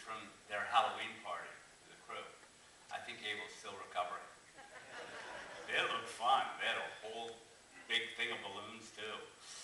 from their Halloween party with the crew. I think Abel's still recovering. They looked fun. They had a whole big thing of balloons too.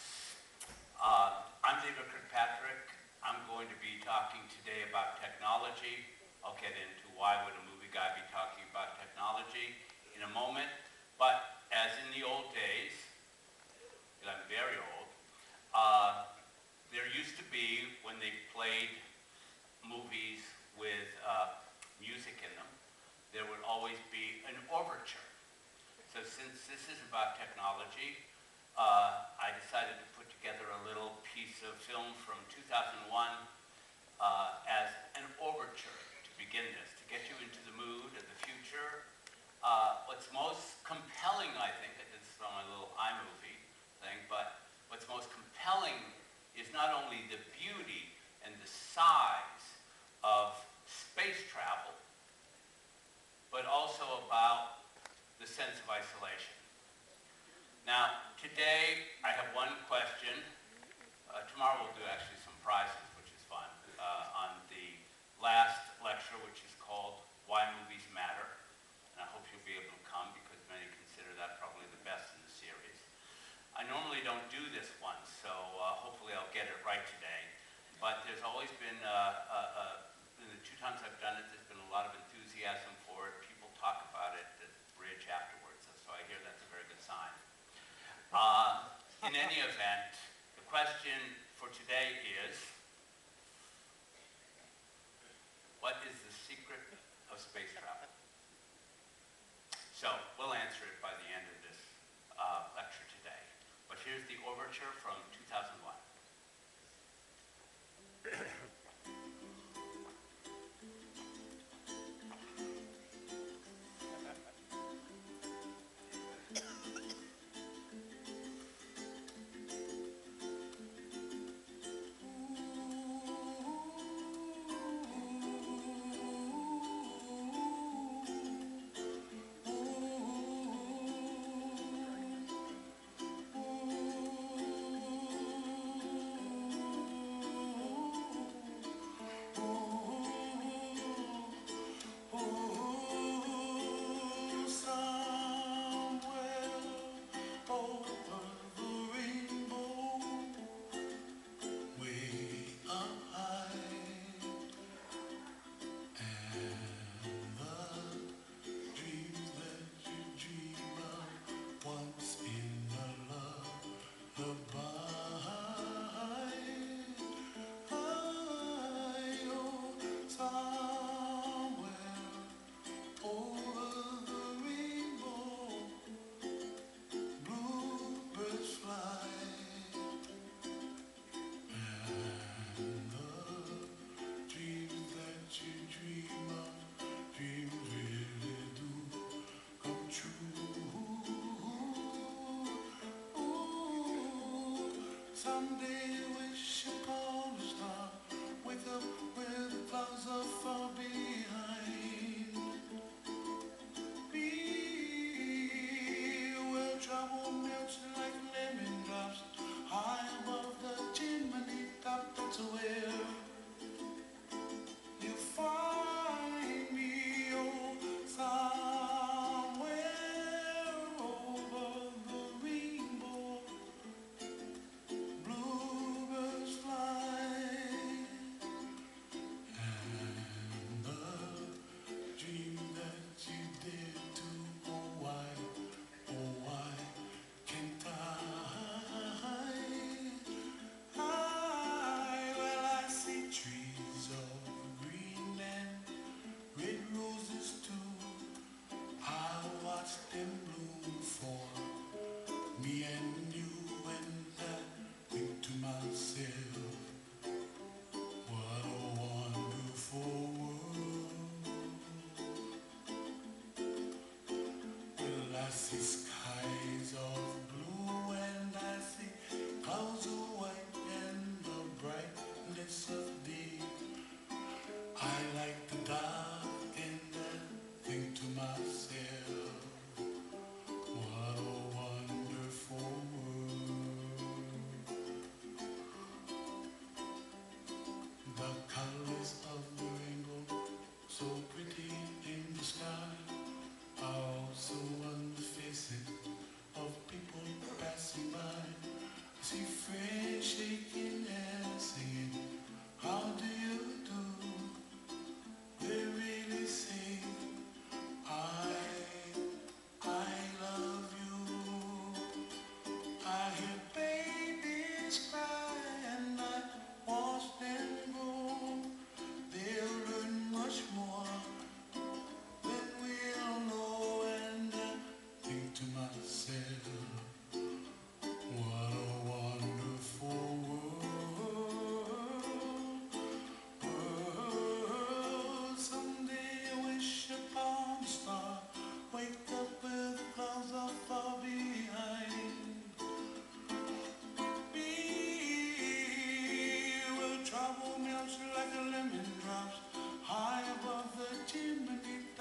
I'm David Kirkpatrick. I'm going to be talking today about technology. I'll get into why would a movie guy be talking about technology in a moment. But as in the old days, and I'm very old, there used to be, when they played movies with music in them, there would always be an overture. So since this is about technology, I decided to put together a little piece of film from 2001 as an overture to begin this, to get you into the mood of the future. What's most compelling, I think, this is from my little iMovie thing, but what's most compelling is not only the beauty and the size of space travel, but also about the sense of isolation. Now, today I have one question. Tomorrow we'll do actually some prizes, which is fun, on the last lecture, which is called Why Movies Matter. And I hope you'll be able to come because many consider that probably the best in the series. I normally don't do this one, so hopefully I'll get it right today. But there's always been, in the 2 times I've done it, there's been a lot of enthusiasm for it. People talk about it at the bridge afterwards, so I hear that's a very good sign. In any event, the question for today is, what is the secret of space travel? So we'll answer it by the end of this lecture today. But here's the overture from 2001. Bluebirds fly.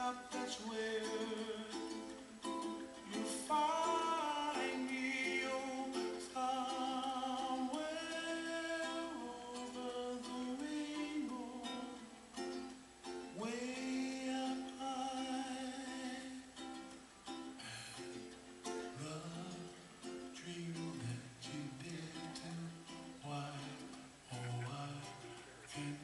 up, that's where you find me, oh, somewhere over the rainbow, way up high. The dream that you did to, why, oh why can't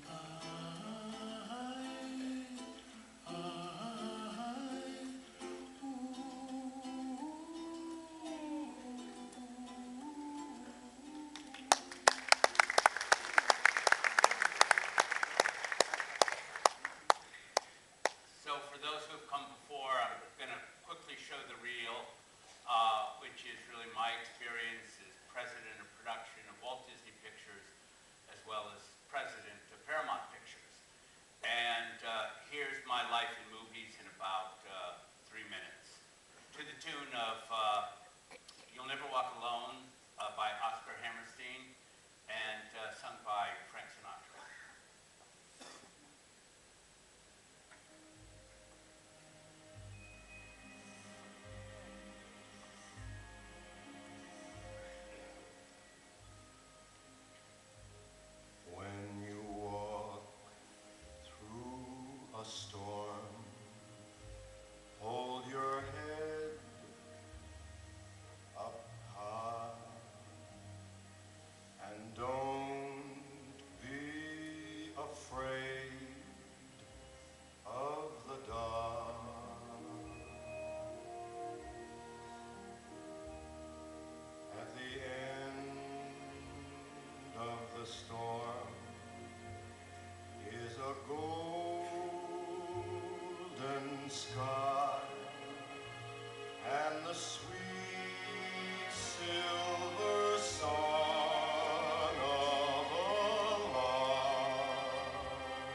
So for those who have come before, I'm going to quickly show the reel, which is really my experience as president of production of Walt Disney Pictures, as well as president of Paramount Pictures. And here's my life in movies in about 3 minutes. To the tune of You'll Never Walk Alone by Oscar Hammerstein and sung by Frank Sinatra. when you walk through a storm, hold your head up high and don't be afraid of the dark. At the end of the storm is a golden sky and the sweet silver song of a lark.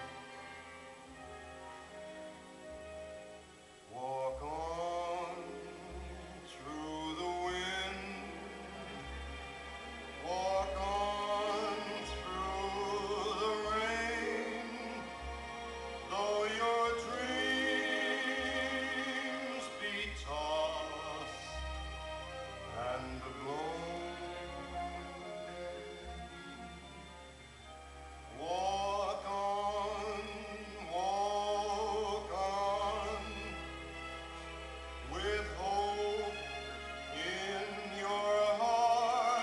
Walk on through the wind, walk on through the rain, though your dreams be tossed and blown. Walk on, with hope in your heart.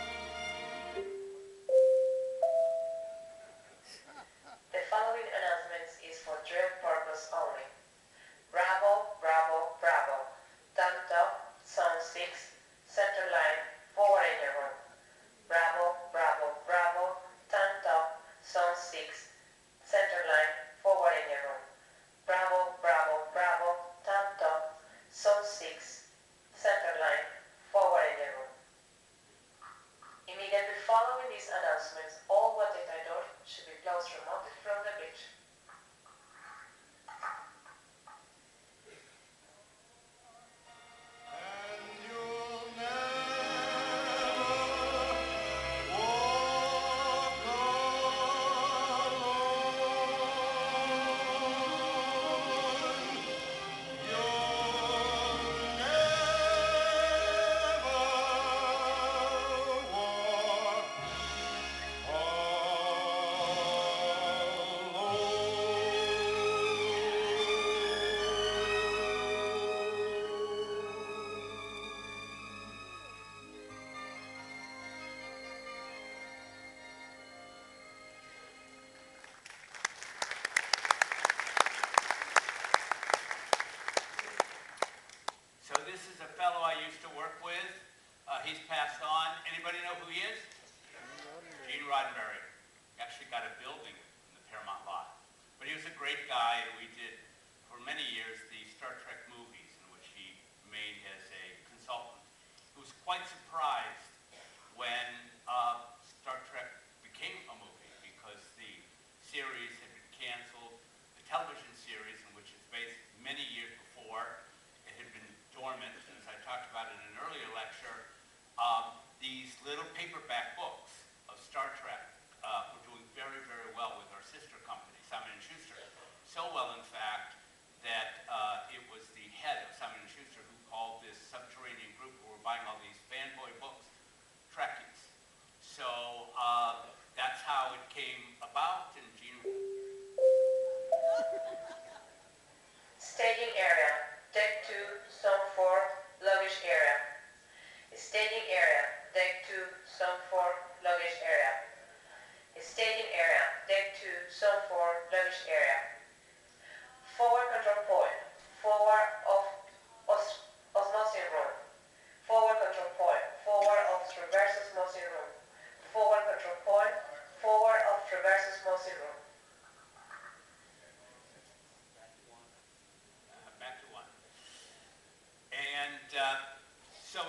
The following announcements is for drill purpose only. Bravo, Bravo, Bravo. Thumbs up, Zone 6, center line, forward in your room. Bravo, Bravo, Bravo. Thumbs up, Zone 6, center line, forward in your room. Bravo, Bravo, Bravo. Thumbs up, Zone 6, center line, forward in your room. Immediately following these announcements, all watertight doors should be closed remotely from the bridge. And you'll never walk alone. You'll never walk So this is a fellow I used to work with. He's passed on. Anybody know who he is? Gene Roddenberry. He actually got a building in the Paramount lot. But he was a great guy, and we did, for many years, the Star Trek movies, in which he made as a consultant. He was quite surprised when Star Trek became a movie, because the series had been canceled. The television series, in which it's based many years before, it had been dormant, as I talked about in an earlier lecture. These little paperback books of Star Trek were doing very, very well with our sister company, Simon & Schuster. So well, in fact, that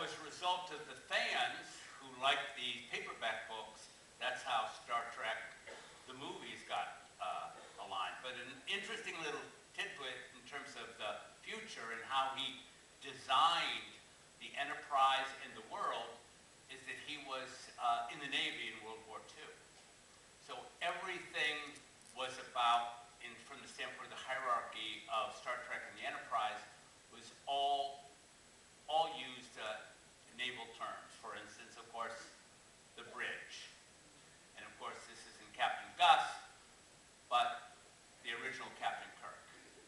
as a result of the fans who liked the paperback books, that's how Star Trek, the movies, got aligned. But an interesting little tidbit in terms of the future and how he designed the Enterprise and the world is that he was in the Navy in World War II. So everything was about, from the standpoint of the hierarchy of Star Trek and the Enterprise, was all used naval terms. For instance, of course, the bridge. And of course, this isn't Captain Gus, but the original Captain Kirk,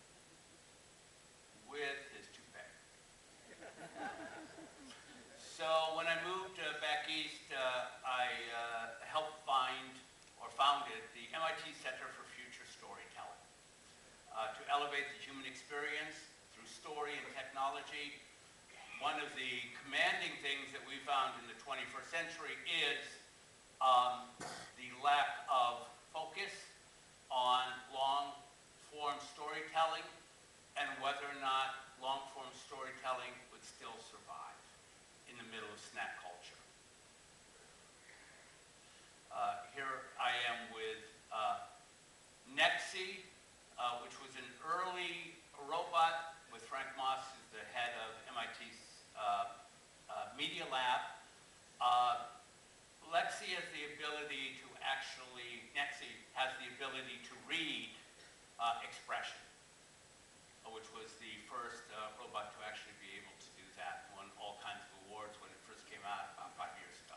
with his toupee. So when I moved back east, I helped founded the MIT Center for Future Storytelling to elevate the human experience through story and technology. One of the commanding things that we found in the 21st century is the lack of focus on long-form storytelling and whether or not long-form storytelling would still survive in the middle of snack culture. Here I am with Nexi, which was an early robot with Frank Moss, who's the head of MIT's Media Lab. Nexi has the ability to read expression, which was the first robot to actually be able to do that. Won all kinds of awards when it first came out about 5 years ago.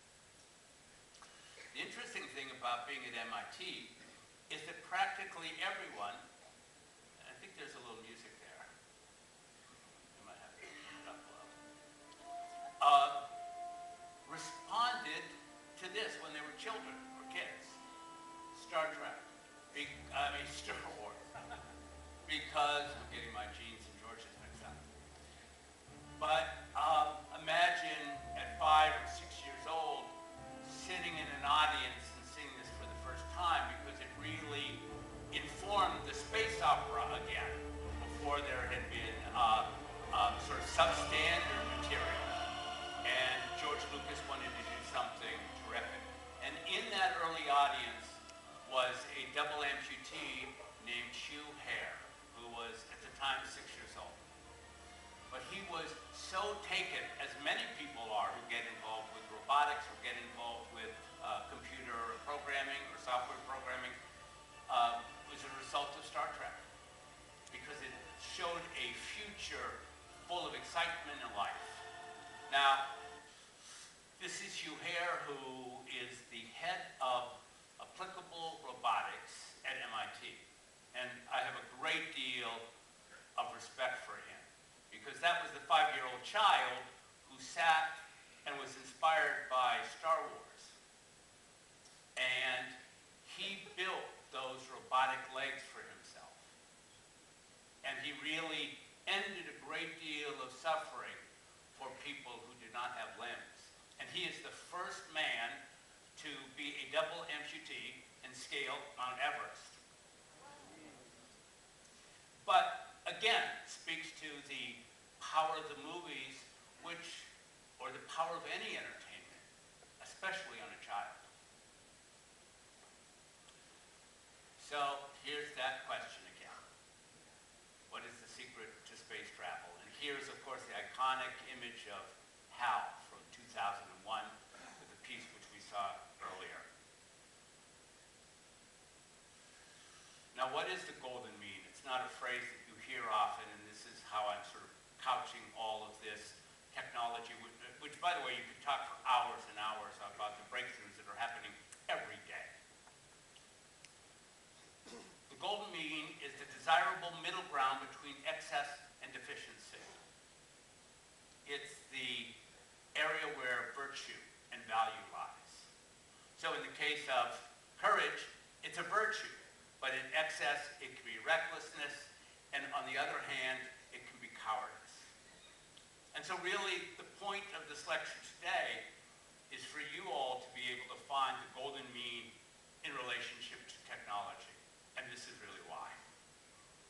The interesting thing about being at MIT is that practically everyone, and I think there's a little music there. I might have to turn it up a little. Responded to this when they were children or kids. Star Trek. Star Wars. Because I'm getting my jeans and George's mixed up. But imagine at 5 or 6 years old sitting in an audience and seeing this for the first time, because it really informed the space opera again before there had been sort of substandard material. And George Lucas wanted to do something terrific. And in that early audience was a double amputee named Hugh Hare, who was at the time 6 years old. But he was so taken, as many people are who get involved with robotics or get involved with computer programming or software programming, was a result of Star Trek. Because it showed a future full of excitement and life. Now, this is Hugh Hare, who is the head of applicable robotics at MIT. And I have a great deal of respect for him, because that was the 5-year-old child who sat and was inspired by Star Wars. And he built those robotic legs for himself. And he really ended a great deal of suffering for people who did not have limbs. And he is the first man to be a double amputee and scale Mount Everest. But again, speaks to the power of the movies, or the power of any entertainment, especially on a child. So here's that question again. What is the secret to space travel? And here's, of course, the iconic image of Hal from 2001 with the piece which we saw earlier. Now, what is the golden mean? It's not a phrase that you hear often, and this is how I'm sort of couching all of this technology, which, by the way, you could talk for hours and hours about the breakthroughs that are happening every day. The golden mean is the desirable middle ground between excess and deficiency. It's the area where virtue and value lies. So in the case of courage, it's a virtue, but in excess, it can be recklessness, and on the other hand, it can be cowardice. And so really, the point of this lecture today is for you all to be able to find the golden mean in relationship to technology. And this is really why.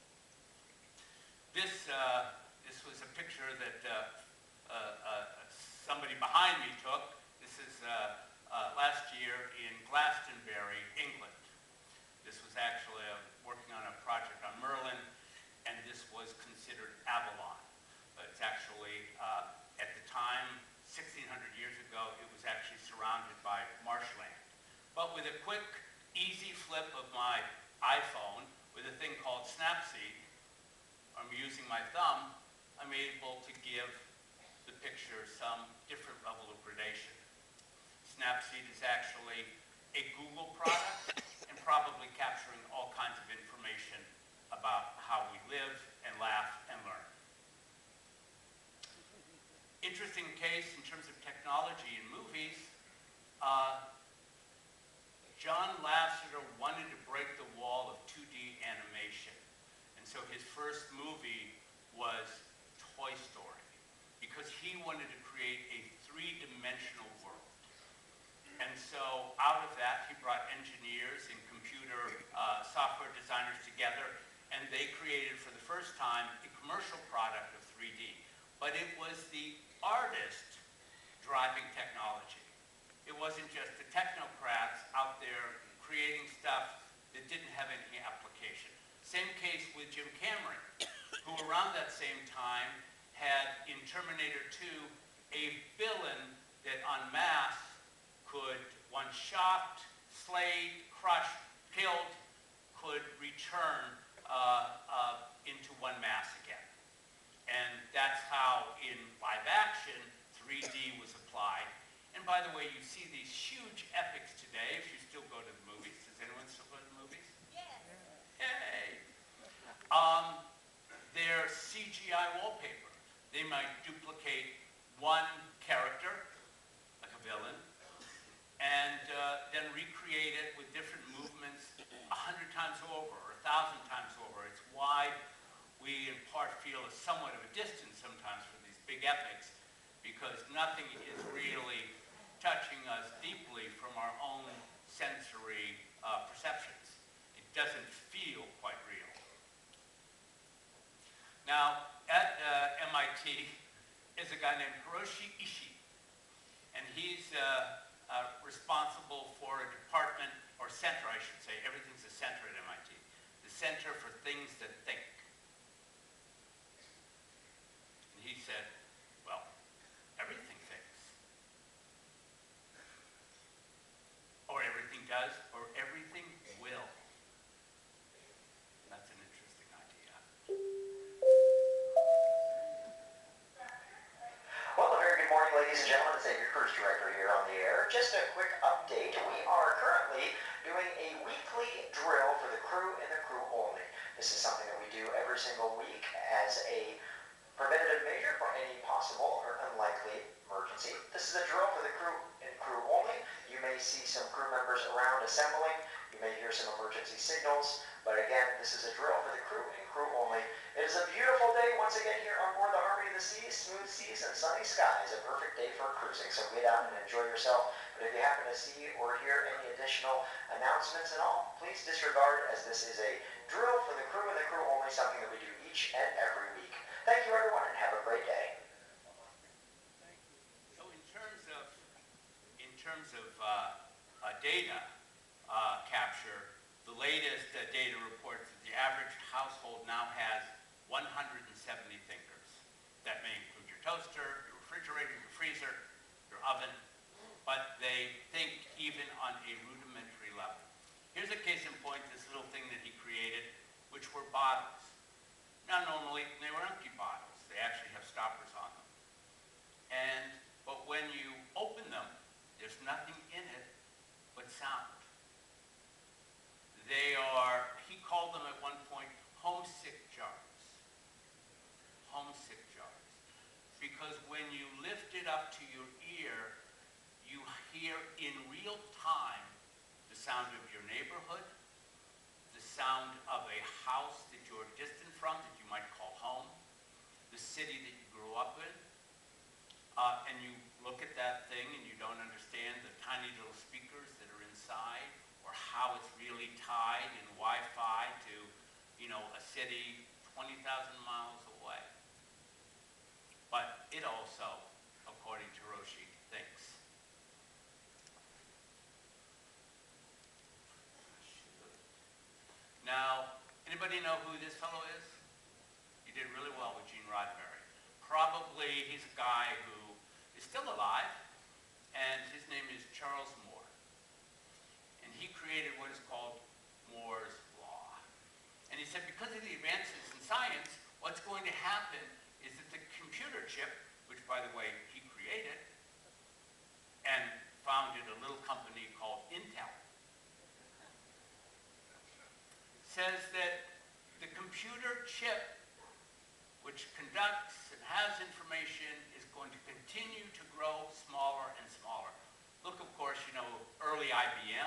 This was a picture that somebody behind me took. This is last year in Glastonbury, England. This was actually working on a project on Merlin, and this was considered Avalon. But it's actually, at the time, 1,600 years ago, it was actually surrounded by marshland. But with a quick, easy flip of my iPhone, with a thing called Snapseed, I'm using my thumb, I'm able to give the picture some different level of gradation. Snapseed is actually a Google product and probably capturing all kinds of information about how we live and laugh and learn. Interesting case in terms of technology in movies. John Lasseter wanted to break the wall of 2D animation. And so his first movie was Toy Story, because he wanted to create a three-dimensional world. And so out of that, he brought engineers and computer software designers together, and they created for the first time a commercial product of 3D. But it was the artist driving technology. It wasn't just the technocrats out there creating stuff that didn't have any application. Same case with Jim Cameron, who around that same time had in Terminator 2 a villain that en masse could, once shot, slayed, crushed, killed, could return into one mass again. And that's how in live action 3D was applied. And by the way, you see these huge epics today, if you still go to the movies. Does anyone still go to the movies? Yes. Yay! They're CGI wallpaper. They might duplicate one character, like a villain, and then recreate it with different movements 100 times over or 1,000 times over. It's why we in part feel somewhat of a distance sometimes for these big epics, because nothing is really touching us deeply from our own sensory perceptions. It doesn't feel quite real. Now, at MIT is a guy named Hiroshi Ishii, and he's responsible for a department, or center, I should say. Everything's a center at MIT. The Center for Things That Think. And he said, well, everything thinks. Or everything does, or everything will. That's an interesting idea. Well, a very good morning, ladies and gentlemen. It's your cruise director here on the air. Just a quick update. We are currently doing a weekly drill for the crew and the crew only. This is something that we do every single week as a preventative measure for any possible or unlikely emergency. This is a drill for the crew and crew only. You may see some crew members around assembling. You may hear some emergency signals. But again, this is a drill for the crew and crew only. It is a beautiful day once again here on board the Harmony of the Seas. Smooth seas and sunny skies. A perfect day for cruising. So get out and enjoy yourself. But if you happen to see or hear any additional announcements and all, please disregard, as this is a drill for the crew and the crew only, something that we do each and every week. Thank you, everyone, and have a great day. So in terms of data capture, the latest data reports that the average household now has 170 thinkers. That may include your toaster, your refrigerator, your freezer, your oven, but they think even on a rudimentary level. Here's a case in point, this little thing that he created, which were bottles. Now normally they were empty bottles. They actually have stoppers on them. But when you open them, there's nothing in it but sound. They are, he called them at one point, homesick jars. Homesick jars. Because when you lift it up to your ear, you hear in real time the sound of your neighborhood, the sound of a house that you're distant from, that you might call home, the city that you grew up in, and you look at that thing and you don't understand the tiny little speakers that are inside, or how it's really tied in Wi-Fi to, a city 20,000 miles away. But it also according to Roshi, thinks. Now, anybody know who this fellow is? He did really well with Gene Roddenberry. Probably he's a guy who is still alive, and his name is Charles Moore. And he created what is called Moore's Law. And he said because of the advances in science, what's going to happen is that the computer chip, which by the way he created and founded a little company called Intel, says that the computer chip, which conducts and has information, is going to continue to grow smaller and smaller. Look, of course, you know, early IBM.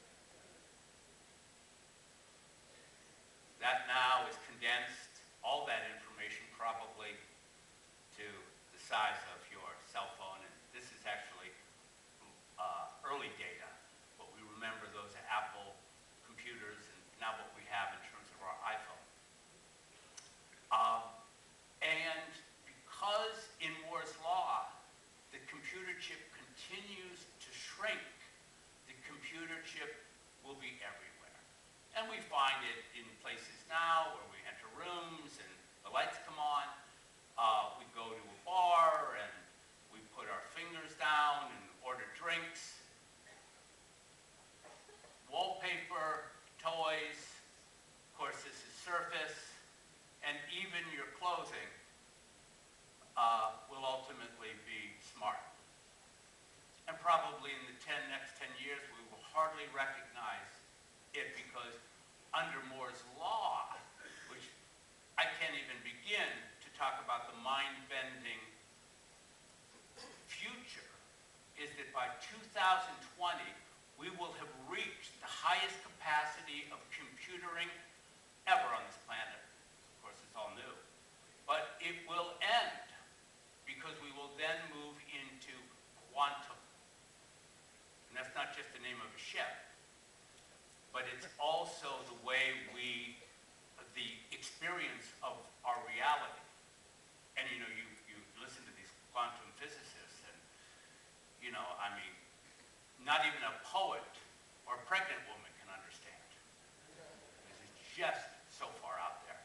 That now is condensed, all that information probably to the size of your cell phone. And this is actually early data, but we remember those Apple computers and now what we have in terms of our iPhone. And because in Moore's Law, the computer chip continues to shrink, the computer chip will be everywhere. And we find it in places now where we enter rooms and the lights come on. We go to a bar and we put our fingers down and order drinks. Wallpaper, toys, of course this is Surface, and even your clothing will ultimately be smart. And probably in the next 10 years we will hardly recognize it because under Moore's Law, which I can't even begin to talk about the mind-bending future, is that by 2020 we will have reached the highest capacity of computering ever on this planet. Of course, it's all new. But it will end because we will then move into quantum. And that's not just the name of a ship, but it's also the way the experience of our reality. And you know, you listen to these quantum physicists and, you know, I mean, not even a poet or a pregnant woman can understand. This is just so far out there.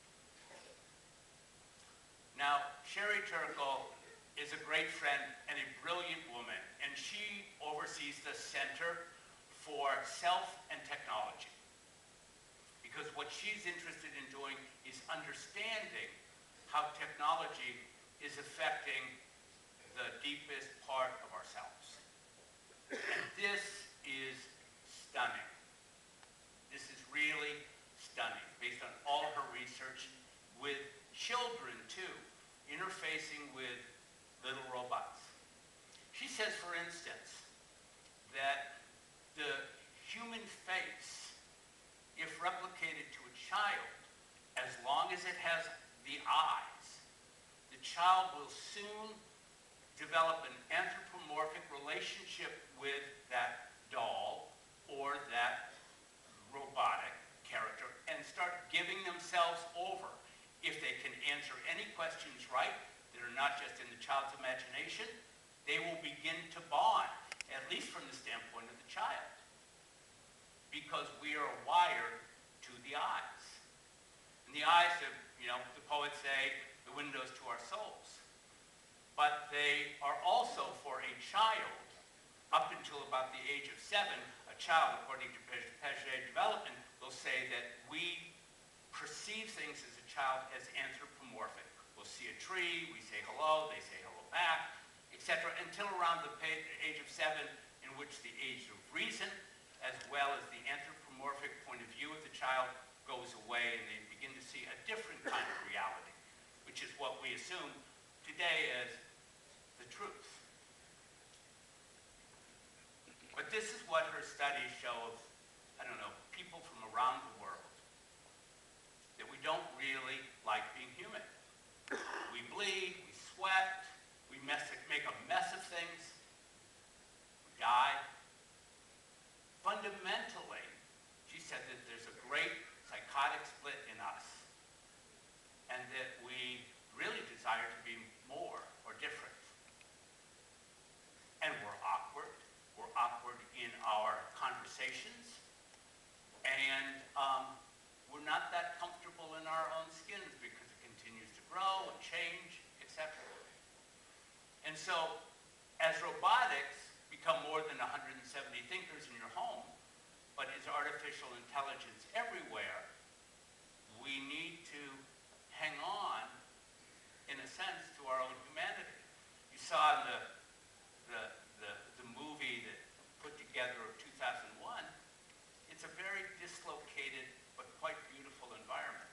Now, Sherry Turkle is a great friend and a brilliant woman, and she oversees the Center for Self and Technology. Because what she's interested in doing is understanding how technology is affecting the deepest part of ourselves. And this is stunning. This is really stunning, based on all her research with children, too, interfacing with little robots. She says, for instance, that the human face, if replicated to a child, as long as it has the eyes, the child will soon develop an anthropomorphic relationship with that doll or that robotic character and start giving themselves over. If they can answer any questions right that are not just in the child's imagination, they will begin to bond, at least from the standpoint of the child. Because we are wired to the eyes. And the eyes are, you know, the poets say, the windows to our souls. But they are also, for a child, up until about the age of 7, a child, according to Piaget development, will say that we perceive things as a child as anthropomorphic. We'll see a tree, we say hello, they say hello back, etc., until around the age of 7, in which the age of reason, as well as the anthropomorphic point of view of the child, goes away, and they begin to see a different kind of reality, which is what we assume today as the truth. But this is what her studies show of, I don't know, people from around the world, that we don't really like being human. We bleed, we sweat, we make a mess of things, we die. Fundamentally, she said that there's a great psychotic split in us, and that we really desire to be more or different. conversations, and we're not that comfortable in our own skins because it continues to grow and change, etc. And so, as robotics become more than 170 thinkers in your home, but is artificial intelligence everywhere, we need to hang on, in a sense, to our own humanity. You saw in the movie that put together of 2001, it's a very dislocated but quite beautiful environment.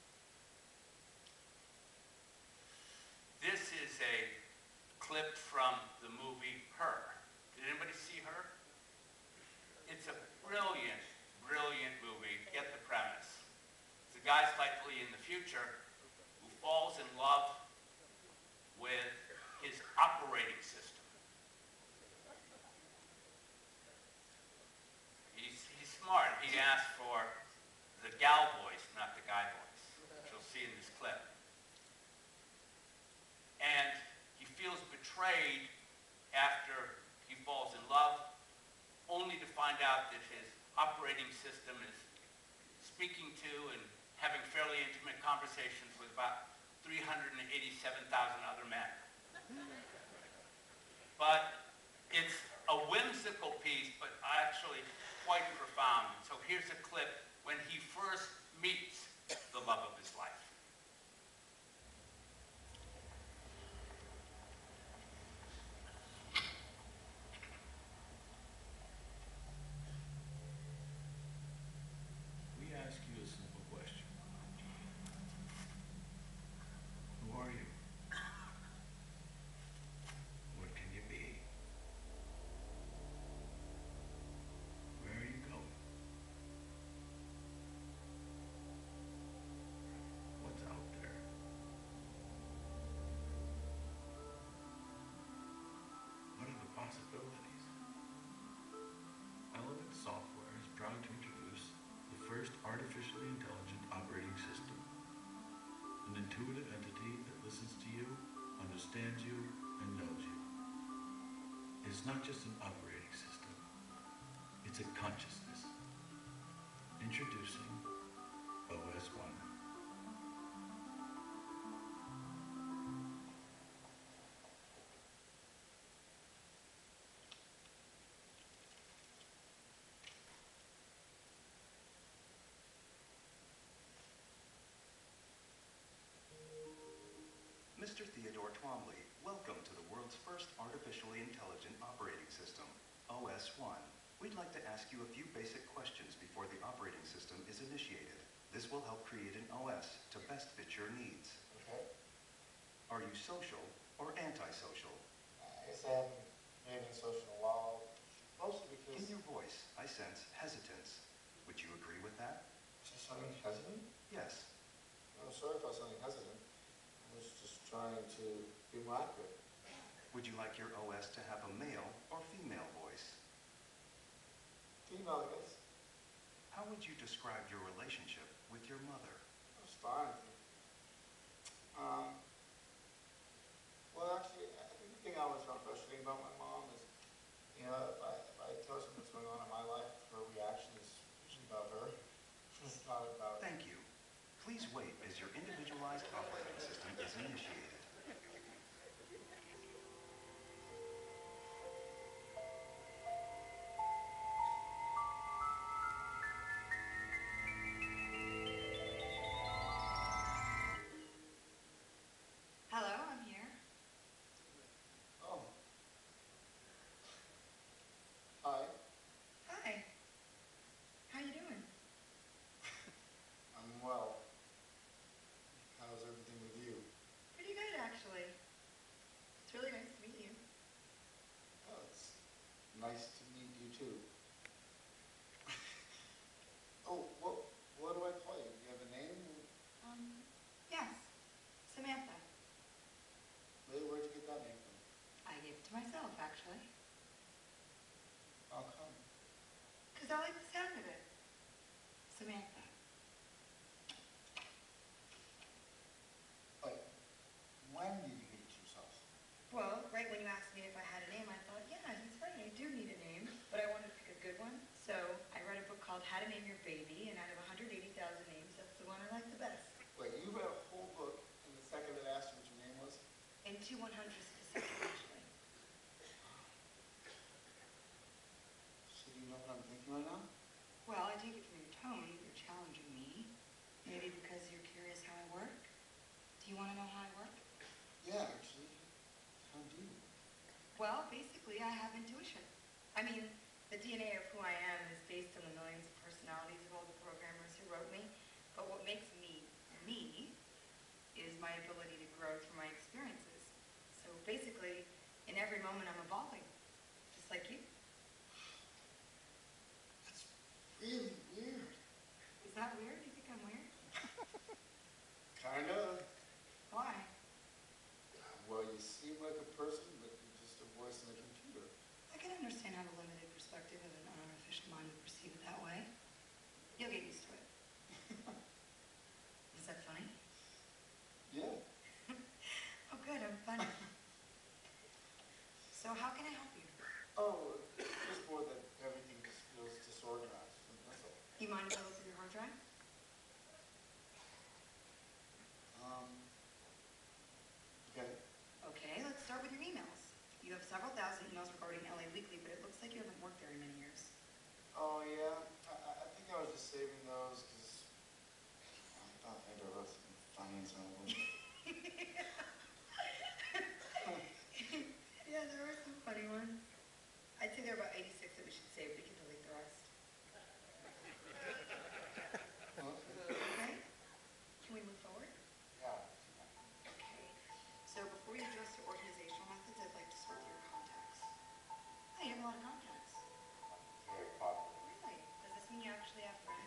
This is a clip from the movie Her. Did anybody see Her? It's a brilliant, brilliant movie. Get the premise. It's a guy slightly in the future who falls in love with his operating system. He's smart. He asked for the gal voice, not the guy voice, which you'll see in this clip. And he feels betrayed after he falls in love, only to find out that his operating system is speaking to and having fairly intimate conversations with about 387,000 other men. But it's a whimsical piece, but actually quite profound. So here's a clip when he first meets the love of his life. We ask you a simple question. Who are you? What can you be? Where are you going? What's out there? What are the possibilities? Element Software is proud to introduce the first artificially intelligent operating system. An intuitive entity that listens to you, understands you, and knows you. It's not just an operating system. It's a consciousness. Introducing OS 1. Mr. Theodore Twombly, welcome to the world's first artificially intelligent operating system, OS 1. We'd like to ask you a few basic questions before the operating system is initiated. This will help create an OS to best fit your needs. Okay. Are you social or antisocial? I guess I haven't been social in a while, mostly because... In your voice, I sense hesitance. Would you agree with that? Just something hesitant? Yes. I'm sorry if I was something hesitant. I was just trying to be more accurate. Would you like your OS to have a male or female voice? Female, I guess. How would you describe your relationship with your mother? It was fine. Well, actually, I think the thing I always found frustrating about my mom is, you know, if I tell her something that's going on in my life, her reaction is usually about her. It's not about... Thank you. Please wait as your individualized operating system is initiated. Hello, I'm here. Oh. Hi. Hi. How you doing? I'm well. How's everything with you? Pretty good, actually. It's really nice to meet you. Oh, it's nice to meet you too. Oh, what do I call you? Do you have a name? Yes. Samantha. Really, where'd you get that name from? I gave it to myself, actually. How come? Because I like the sound of it. Samantha. Wait, when did you get it yourself? Well, right when you asked me if I had a name, I thought, yeah, he's right, I do need a name. But I wanted to pick a good one, so I called How to Name Your Baby, and out of 180,000 names, that's the one I like the best. Wait, you read a whole book, and the second that asked you what your name was? Into 100s specific, actually. So do you know what I'm thinking right now? Well, I take it from your tone, you're challenging me. Maybe because you're curious how I work? Do you want to know how I work? Yeah, actually. How do you? Well, basically, I have intuition. I mean, the DNA of who I am is based on the millions of personalities of all the programmers who wrote me. But what makes me, me, is my ability to grow through my experiences. So basically, in every moment, I'm evolving. Just like you. That's really weird. Is that weird? You think I'm weird? Kinda. Why? Well, you seem like a person, but you're just a voice in a computer. I can understand how the limited perspective of an unofficial mind would perceive it that way. You'll get used to it. Is that funny? Yeah. Oh, good, I'm funny. So how can I help you? Oh, just more that everything just feels disorganized. That's all. You mind if I look through your hard drive? Okay. Okay, let's start with your emails. You have several thousand emails regarding LA Weekly, but it looks like you haven't worked there in many years. Oh, yeah. I think I was just saving those because I thought maybe I wrote something funny and so I wouldn't. Yeah, there were some funny ones. I'd say there are about 86 that we should save. We can delete the rest. Okay? Can we move forward? Yeah. Okay. So before we address your organizational methods, I'd like to sort through your contacts. Oh, you have a lot of contacts. Very popular. Really? Does this mean you actually have friends?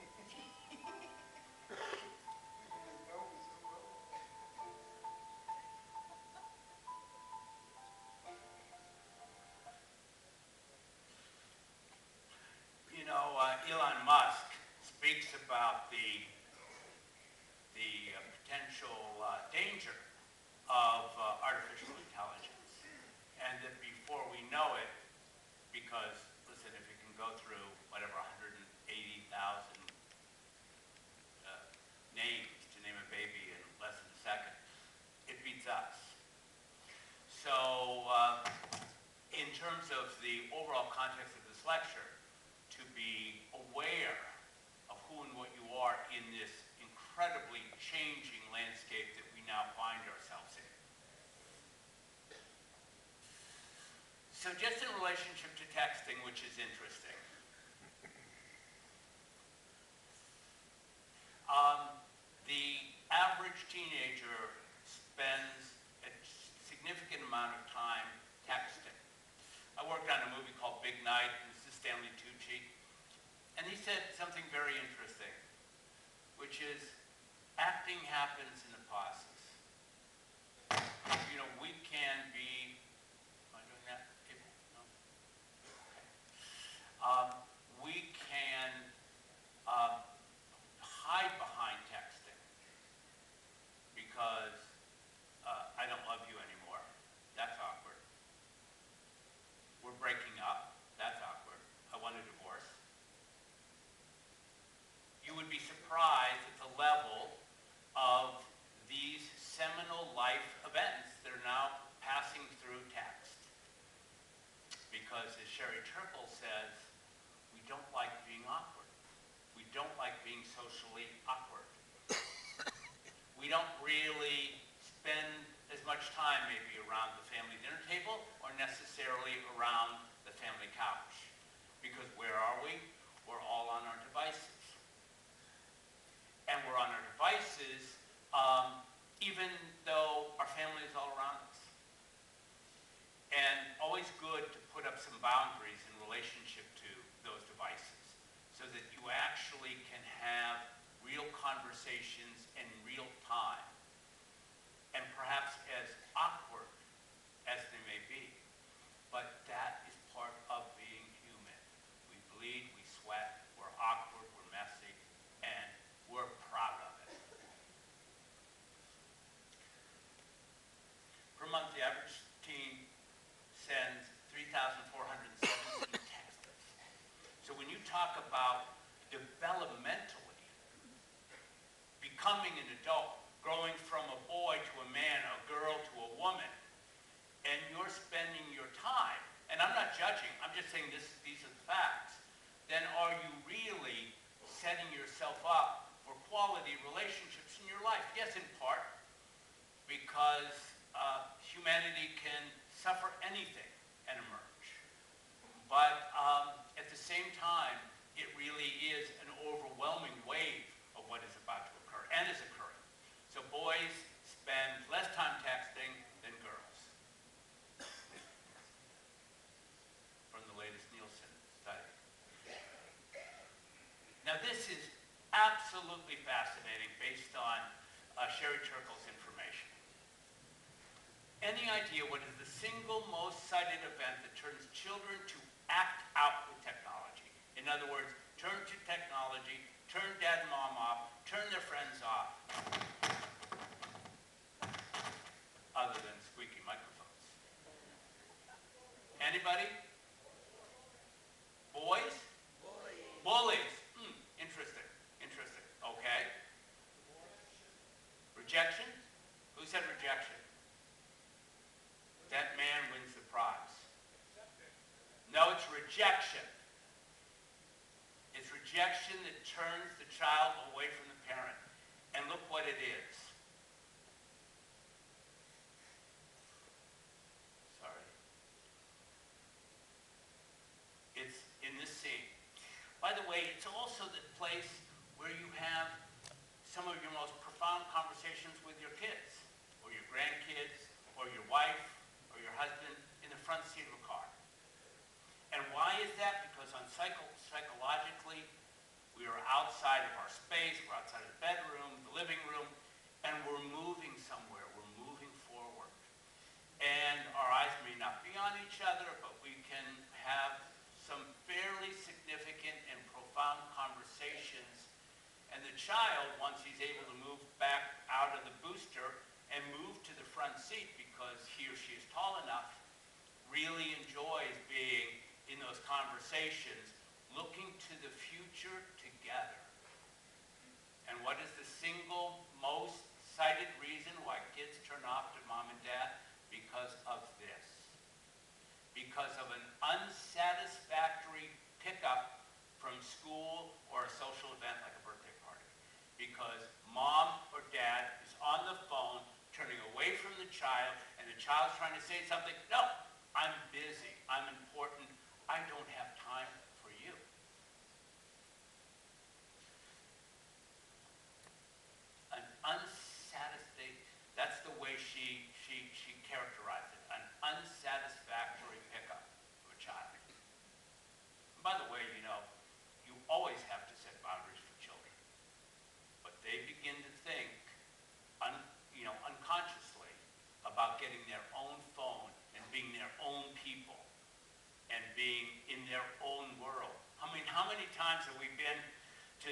You know, Elon Musk speaks about the potential danger of artificial intelligence, and that before we know it, because listen, if it can go through whatever 180,000 names to name a baby in less than a second, it beats us. So, in terms of the overall context of this lecture, to be aware of who and what you are in this incredibly changing landscape that we now find ourselves in. So just in relationship to texting, which is interesting, the average teenager spends a significant amount of time texting. I worked on a movie called Big Night, and this is Stanley Tucci, and he said something very interesting, which is acting happens in the pauses. You know, we can be, am I doing that? No? Okay. We can hide behind texting because I don't love you anymore. That's awkward. We're breaking up. That's awkward. I want a divorce. You would be surprised at the level of these seminal life events that are now passing through text. Because as Sherry Turkle says, we don't like being awkward. We don't like being socially awkward. We don't really spend as much time maybe around the family dinner table or necessarily around the family couch. Because where are we? We're all on our devices. And we're on our devices even though our family is all around us. And always good to put up some boundaries in relationship to those devices so that you actually can have real conversations in real time. And perhaps as awkward as they may be. But that is part of being human. We bleed, we sweat, we're awkward, we're messy, and we're proud of it. Per month, the average teen sends 3,417 texts. So when you talk about becoming an adult, growing from a boy to a man, a girl to a woman, and you're spending your time, and I'm not judging, I'm just saying these are the facts, then are you really setting yourself up for quality relationships in your life? Yes, in part, because humanity can suffer anything and emerge. But at the same time, it really is an overwhelming wave of what is about to occur and is occurring. So boys spend less time texting than girls, from the latest Nielsen study. Now this is absolutely fascinating based on Sherry Turkle's information. Any idea what is the single most cited event that turns children to act out with technology? In other words, turn to technology, turn dad and mom off, turn their friends off, other than squeaky microphones. Anybody? Boys? Bullies. Interesting. Interesting. Okay. Rejection? Who said rejection? That man wins the prize. No, it's rejection. It's rejection that turns the child away from the parent. And look what it is. Sorry. It's in this scene. By the way, it's also the place where you have some of your most profound conversations with your kids, or your grandkids, or your wife, or your husband in the front seat of a car. And why is that? Because psychologically, we are outside of our space, we're outside of the bedroom, the living room, and we're moving somewhere, we're moving forward. And our eyes may not be on each other, but we can have some fairly significant and profound conversations. And the child, once he's able to move back out of the booster and move to the front seat because he or she is tall enough, really enjoys being in those conversations, looking to the future together. And what is the single most cited reason why kids turn off to mom and dad? Because of this. Because of an unsatisfactory pickup from school or a social event like a birthday party. Because mom or dad is on the phone, turning away from the child, and the child's trying to say something. No, I'm busy, I'm important, I don't have time for you. An unsatisfied, that's the way she characterized it, an unsatisfactory pickup of a child. And by the way, you always have to set boundaries for children. But they begin to think, unconsciously about getting their own phone and being their own people and being in their own world. I mean, how many times have we been to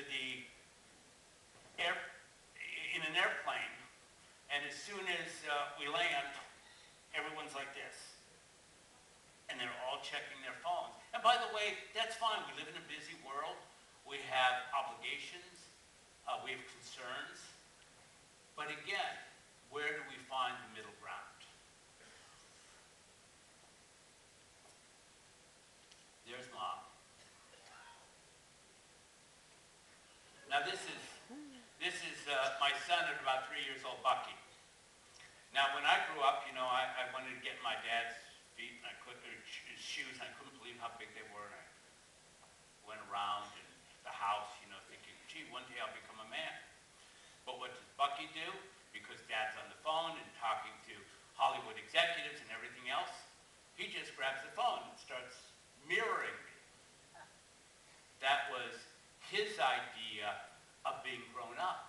in an airplane, and as soon as we land, everyone's like this. And they're all checking their phones. And by the way, that's fine. We live in a busy world. We have obligations. We have concerns. But again, where do we find the middle ground? There's mom. Now this is my son at about 3 years old, Bucky. Now when I grew up, I wanted to get my dad's feet and his shoes, and I couldn't believe how big they were. And I went around in the house, thinking, gee, one day I'll become a man. But what does Bucky do? Because dad's on the phone and talking to Hollywood executives and everything else, he just grabs the phone and starts mirroring me. That was his idea of being grown up.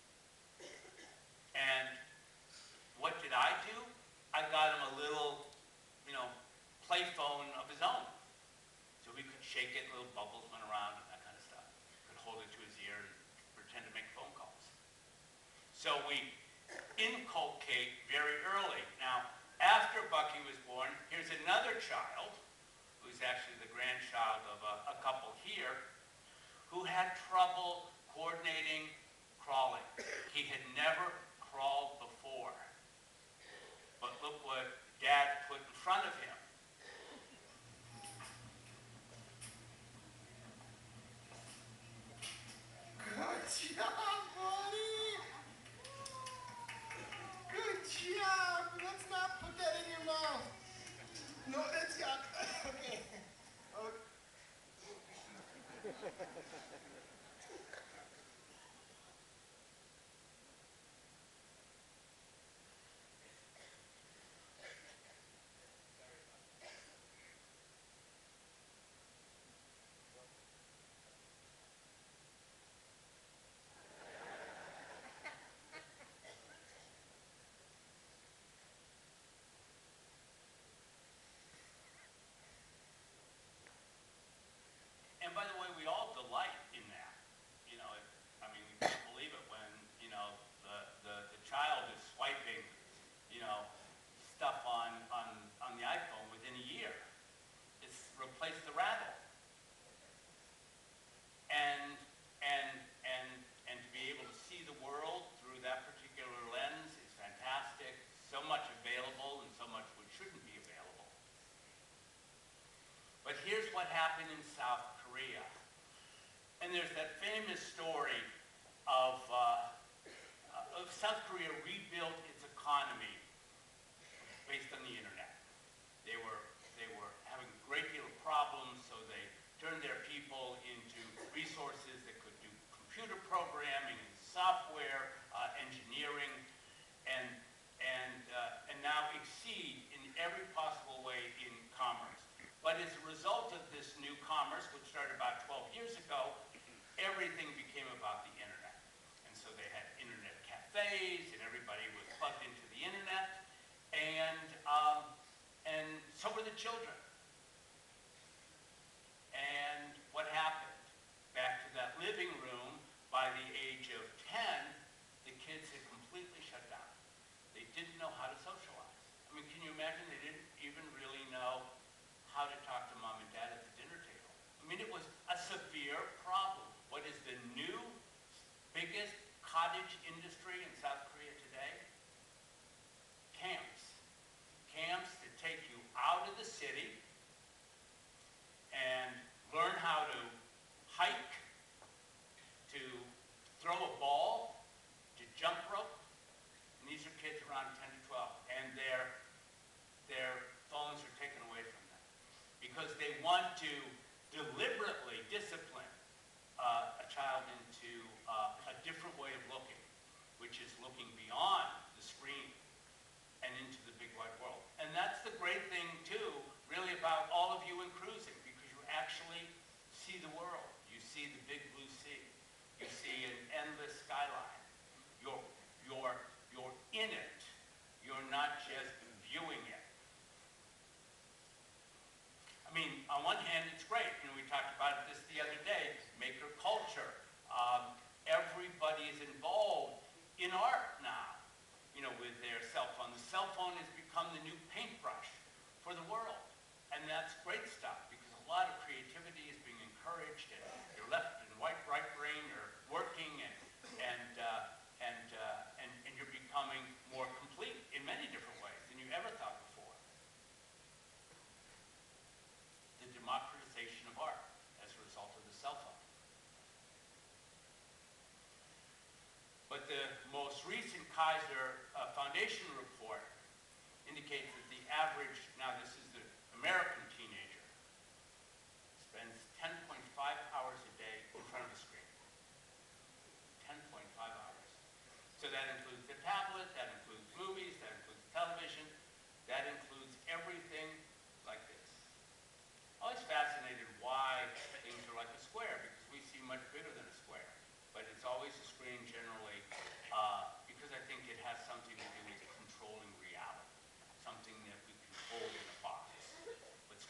And what did I do? I got him a little, play phone of his own. So we could shake it, little bubbles went around and that kind of stuff. Could hold it to his ear and pretend to make phone calls. So we inculcate very early. Now, after Bucky was born, here's another child, who's actually the grandchild of a couple here, who had trouble coordinating crawling. He had never crawled before. But look what Dad put in front of him. Good job, buddy! Good job! Let's not put that in your mouth. No, that's yuck. Okay. And by the way, we all delight in that. You know, I mean, you can't believe it when, you know, the child is swiping, you know, stuff on the iPhone within a year. It's replaced the rattle. And to be able to see the world through that particular lens is fantastic. So much available and so much which shouldn't be available. But here's what happened in South Korea. And there's that famous story of South Korea rebuilt its economy based on the internet. They were having a great deal of problems, so they turned their people into resources that could do computer programming and software engineering, and now exceed in every possible way in commerce. But as a result of this new commerce, which started about 12 years ago, everything became about the internet. And so they had internet cafes, and everybody was plugged into the internet, and so were the children. And what happened? Back to that living room, by the age of 10, the kids had completely shut down. They didn't know how to socialize. I mean, can you imagine they didn't even really know how to talk to mom and dad at the dinner table? I mean, it was a severe problem. What is the new biggest cottage industry in South Korea today? Camps. Camps that take you out of the city and learn how to hike, to throw a ball, to jump rope. And these are kids around 10 to 12. And their phones are taken away from them because they want to deliberately discipline a child into a different way of looking, which is looking beyond the screen and into the big wide world. And that's the great thing, too, really about all of you in cruising, because you actually see the world. You see the big blue sea. You see an endless skyline. You're in it. You're not just viewing it. I mean, on one hand, it's great. You know, we talked about this the other day, maker culture. Everybody is involved in art now, you know, with their cell phone. The cell phone has become the new paintbrush for the world. And that's great stuff, because a lot of creativity is being encouraged, and your left and right brain are working, and you're becoming more complete in many different ways than you ever thought before. The democratization of art as a result of the cell phone. But the most recent Kaiser Foundation report indicates that the average, now this is the American teenager, spends 10.5 hours a day in front of a screen. 10.5 hours. So that includes the tablet, that includes movies, that includes television, that includes everything like this. I'm always fascinated why things are like a square, because we see much bigger than a square. But it's always a screen generally, because I think it has something to do with controlling reality, something that we can hold in a box. But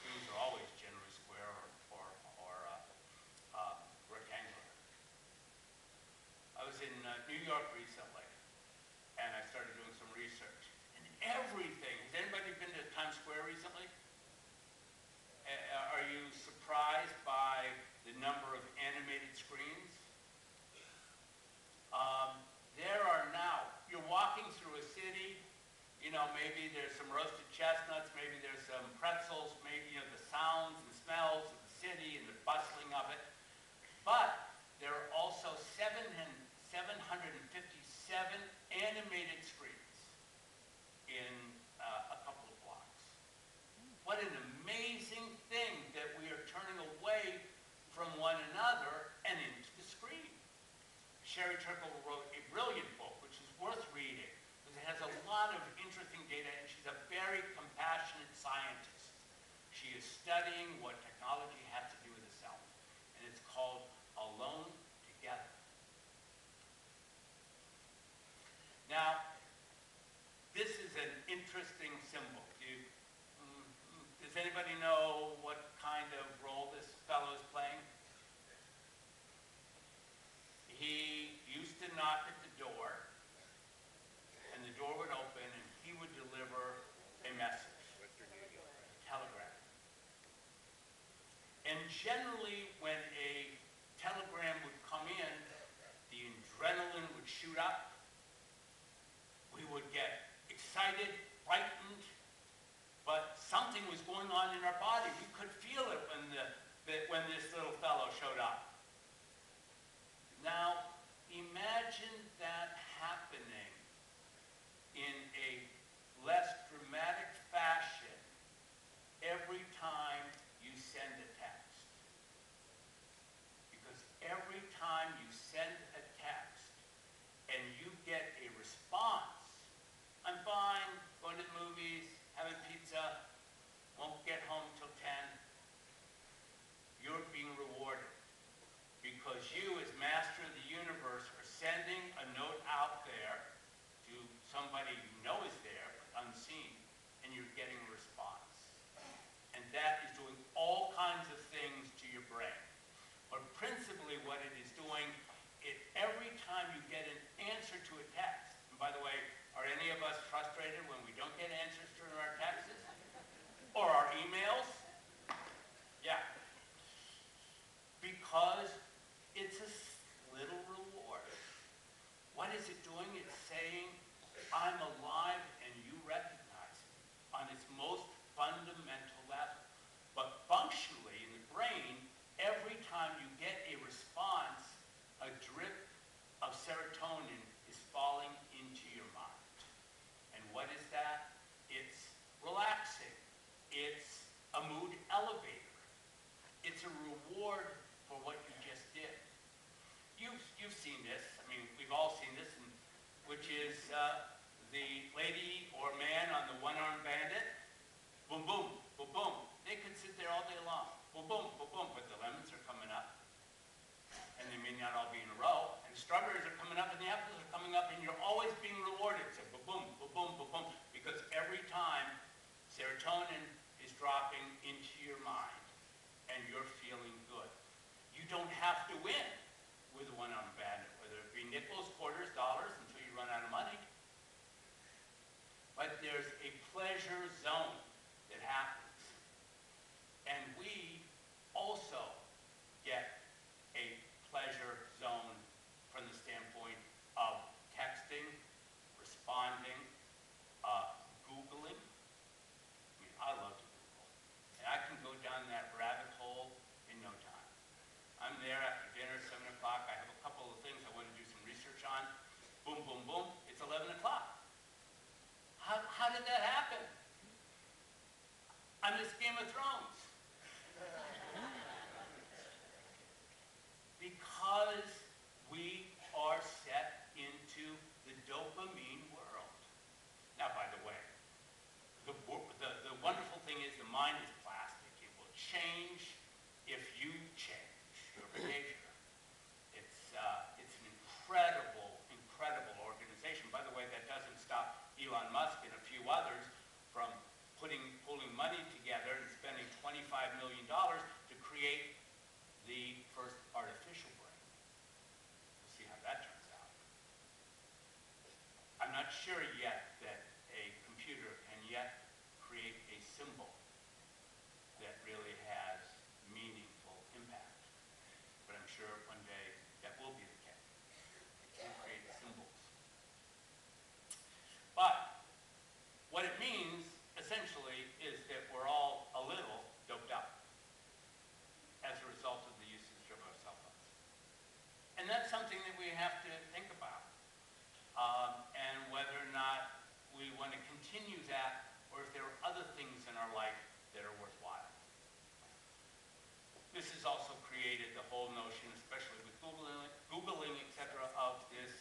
maybe there's some roasted chestnuts, maybe there's some pretzels, maybe, the sounds and smells of the city and the bustling of it. But there are also 757 animated screens in a couple of blocks. What an amazing thing that we are turning away from one another and into the screen. Sherry Turkle wrote a brilliant book, which is worth reading, because it has a lot of interesting data, and she's a very compassionate scientist. She is studying what technology has to do with the self, and it's called Alone Together. Now, this is an interesting symbol. Does anybody know what kind of role this fellow is playing? He used to knock at the door, and the door would open, and he would deliver a message, a telegram. And generally, when a telegram would come in, the adrenaline would shoot up. We would get excited, frightened, but something was going on in our body. We could feel it when this little fellow showed up. Now, imagine that happening in a less dramatic fashion every time you send a text. Because every time you send a text and you get a response, I'm fine, going to the movies, having pizza, won't get home till 10, you're being rewarded. Because you, as master of the universe, are sending a note out there to somebody you know is there, but unseen, and you're getting a response. And that is doing all kinds of things to your brain. But principally what it is doing, every time you get an answer to a text, and by the way, are any of us frustrated when we don't get answers to our texts? Or our emails? Yeah. Because it's a little reward. What is it doing? It's saying, I'm alive and you recognize me on its most fundamental level. But functionally, in the brain, every time you get a response, a drip of serotonin is falling into your mind. And what is that? It's relaxing. It's a mood elevator. It's a reward for what you just did. You've seen this. I mean, we've all seen this, which is the lady or man on the one-armed bandit. Boom, boom, boom, boom. They could sit there all day long. Boom, boom, boom, boom. But the lemons are coming up. And they may not all be in a row. And strawberries are coming up, and the apples are coming up, and you're always being rewarded. So boom, boom, boom, boom, boom. Because every time serotonin is dropping into your mind, and you're feeling good. You don't have to win with a one-armed bandit, whether it be nickels, quarters, dollars, until you run out of money. But there's a pleasure zone that happens. And we also get a pleasure zone from the standpoint of texting, responding, Googling. I mean, I love to Google. And I can go down that rabbit hole in no time. I'm there after dinner, 7 o'clock. I have a couple of things I want to do some research on. Boom, boom, boom. It's 11 o'clock. How did that happen? I missed Game of Thrones. Because we are set into the dopamine world. Now, by the way, the wonderful thing is the mind is plastic. It will change if you change your behavior. It's an incredible, incredible organization. By the way, that doesn't stop Elon Musk and a few others from pulling money together and spending $25 million to create the first artificial brain. We'll see how that turns out. I'm not sure yet that a computer can yet create a symbol that really has meaningful impact. But I'm sure one day that will be the case. It can create symbols. But what has also created the whole notion, especially with Googling, etc., of this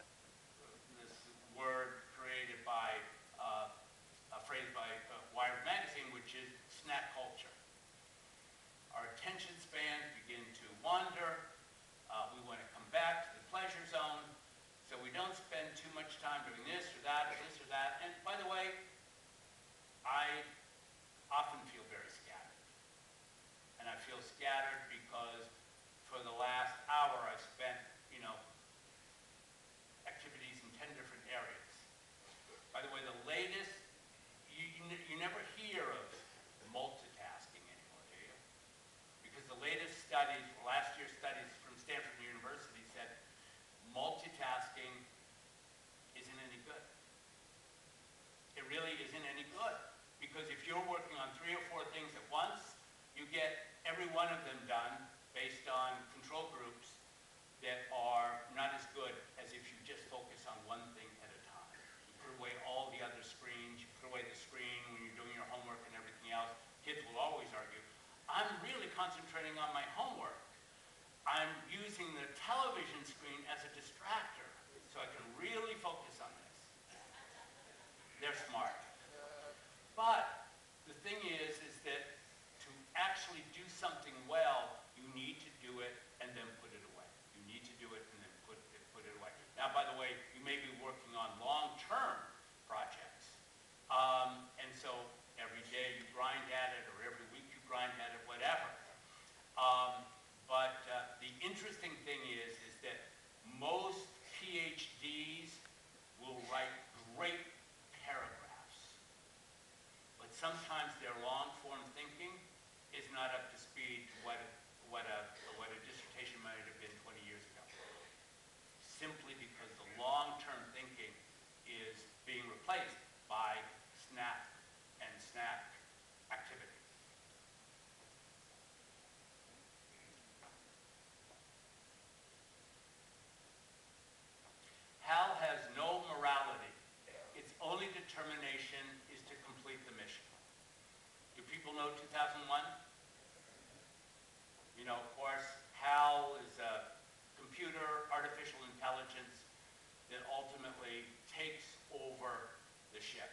word created by a phrase by Wired magazine, which is snack culture. Our attention spans begin to wander. We want to come back to the pleasure zone, so we don't spend too much time doing this or that or this or that. And by the way, I often feel very scattered. And I feel scattered because for the last hour I spent, activities in 10 different areas. By the way, the latest, you never hear of multitasking anymore, do you? Because the latest studies, last year's studies from Stanford University said multitasking isn't any good. It really isn't any good. Because if you're working on 3 or 4 things at once, you get every one of them done based on control groups that are not as good as if you just focus on one thing at a time. You put away all the other screens, you put away the screen when you're doing your homework and everything else. Kids will always argue, I'm really concentrating on my homework. I'm using the television screen as a distractor so I can really focus on this. They're smart. But the thing is that to actually do something well, you need to do it and then put it away. You need to do it and then put it away. Now, by the way, you may be working on long-term projects. And so every day you grind at it, or every week you grind at it, whatever. But the interesting thing is that most PhDs will write great paragraphs. But sometimes their long-form thinking is not up to speed to what a dissertation might have been 20 years ago. Simply because the long-term thinking is being replaced by snap activity. Hal has no morality. Its only determination is to complete the mission. Do people know 2001? Of course, HAL is a computer artificial intelligence that ultimately takes over the ship.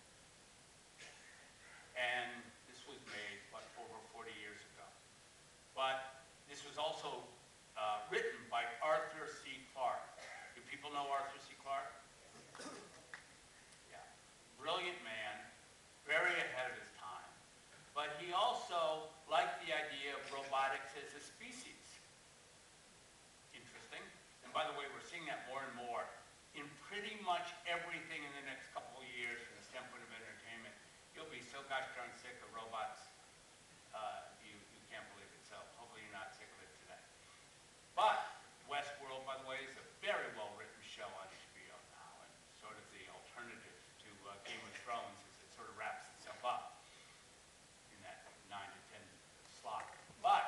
And this was made, over 40 years ago. But this was also written by Arthur C. Clarke. Do people know Arthur C. Clarke? Yeah. Brilliant man, very ahead of his time. But he also liked the idea of robotics as a species. Interesting. And by the way, we're seeing that more and more in pretty much everything in the next couple of years from the standpoint of entertainment. You'll be so gosh darn sick of robots, you can't believe it. So hopefully you're not sick of it today. But Westworld, by the way, is a very well-written show on HBO now, and sort of the alternative to Game of Thrones as it sort of wraps itself up in that 9 to 10 slot. But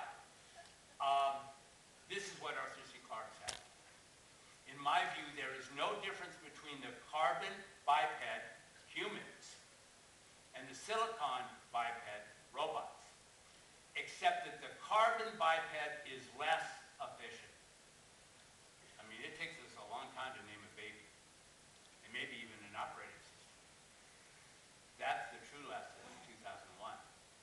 this is what Arthur C. Clarke said. In my view, there is no difference between the carbon biped, humans, and the silicon biped, robots, except that the carbon biped is less efficient. I mean, it takes us a long time to name a baby, and maybe even an operating system. That's the true lesson in 2001.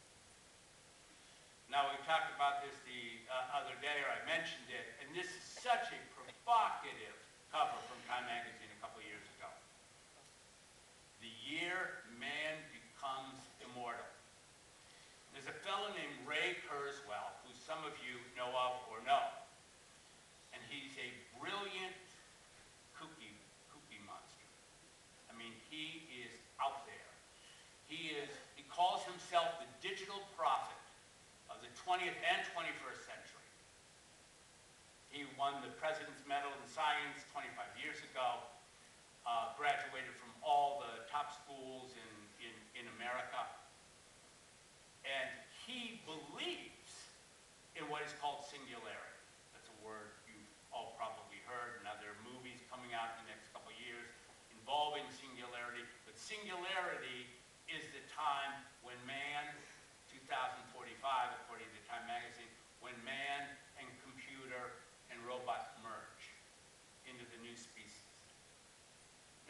Now, we talked about this the other day, or I mentioned it, and this is such a provocative cover from Time magazine a couple years ago. The year man becomes immortal. There's a fellow named Ray Kurzweil, who some of you know of or know. And he's a brilliant kooky monster. I mean, he is out there. He calls himself the digital prophet of the 20th and 21st century. He won the President's Medal in Science 25 years ago, graduated from all the top schools in America. And he believes in what is called singularity. That's a word you've all probably heard. Now there are movies coming out in the next couple of years involving singularity. But singularity is the time when man, 2045, according to Time magazine, when man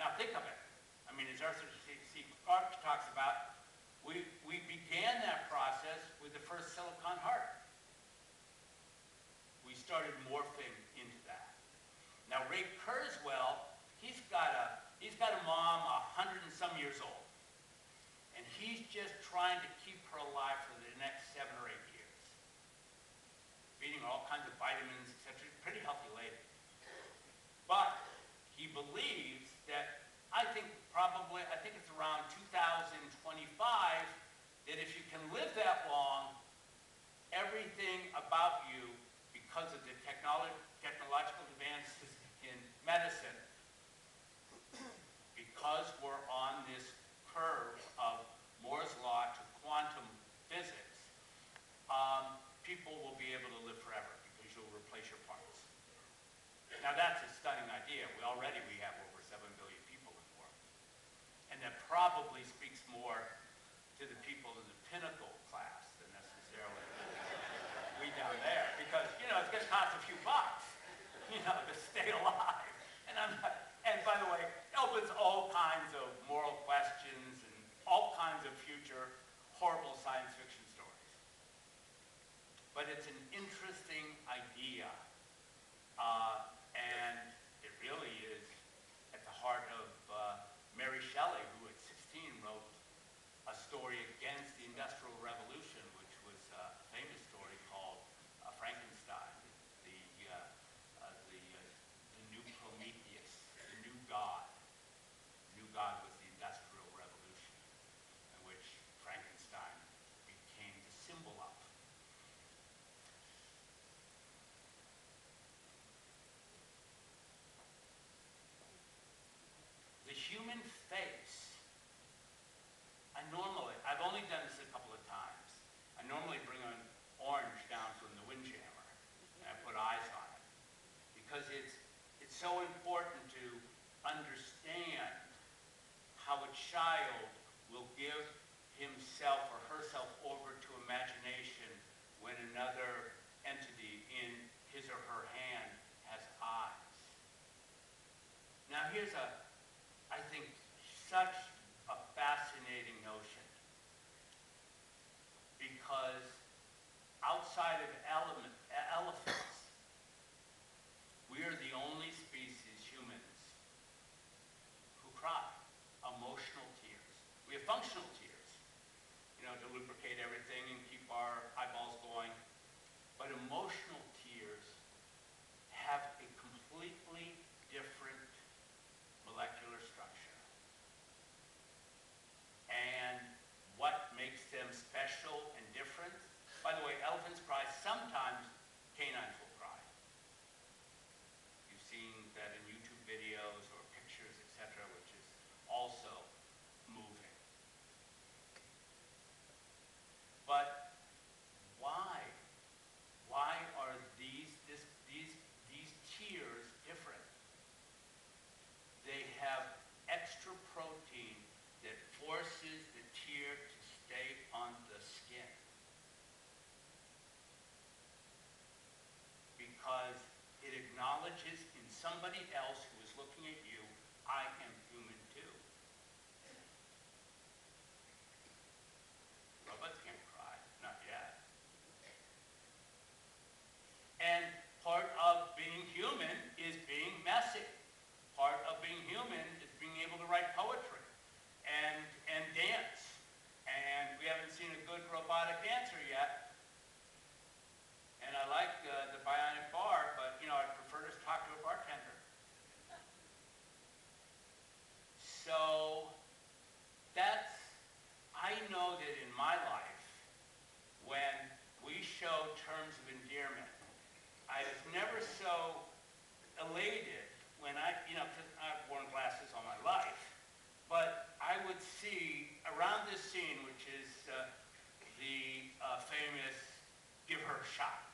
Now think of it. I mean, as Arthur C. Clarke talks about, we began that process with the first silicon heart. We started morphing into that. Now Ray Kurzweil, he's got a mom 100 and some years old, and he's just trying to keep her alive for the next 7 or 8 years, feeding her all kinds of vitamins, etc. Pretty healthy lady. But he believes that, I think it's around 2025, that if you can live that long, everything about you, because of the technological advances in medicine, because we're on this curve of Moore's law to quantum physics, people will be able to live forever because you'll replace your parts. Now that's a stunning idea. We have over 7 billion people in the world. And that probably speaks more to the people in the pinnacle class than necessarily we down there. Because, it's going to cost a few bucks, to stay alive. And by the way, it opens all kinds of moral questions and all kinds of future horrible science fiction stories. But it's an interesting idea. And it really is at the heart of Mary Shelley, who at 16 wrote a story against the Industrial Revolution, which was a famous story called Frankenstein, the new Prometheus, the new god. The new god was the Industrial Revolution, in which Frankenstein became the symbol of. The human face, I've only done this a couple of times. I normally bring an orange down from the windjammer and I put eyes on it because it's so important to understand how a child will give himself or herself over to imagination when another entity in his or her hand has eyes. Now here's I think, such a fascinating notion, because outside of elephants, we are the only species, humans, who cry emotional tears. We have functional tears, to lubricate everything and keep our eyeballs going, but emotional tears have a completely different molecular structure. And what makes them special and different? By the way, elephants cry. Sometimes canines will cry. You've seen that in YouTube videos or pictures, etc., which is also moving. But why? Why are these tears different? They have extra protein that forces the tear to stay on the skin. Because it acknowledges in somebody else who is looking at you, I am human too. Robots can't cry, not yet. And part of being human is being messy. Part of being human is being able to write poetry and dance. And we haven't seen a good robotic dancer yet. And I like the bionic bar, but I'd prefer to talk to a bartender. So I know that in my life, when we show terms of endearment, I was never so elated when because I've worn glasses all my life, but I would see around this scene, which is the famous "give her a shot,"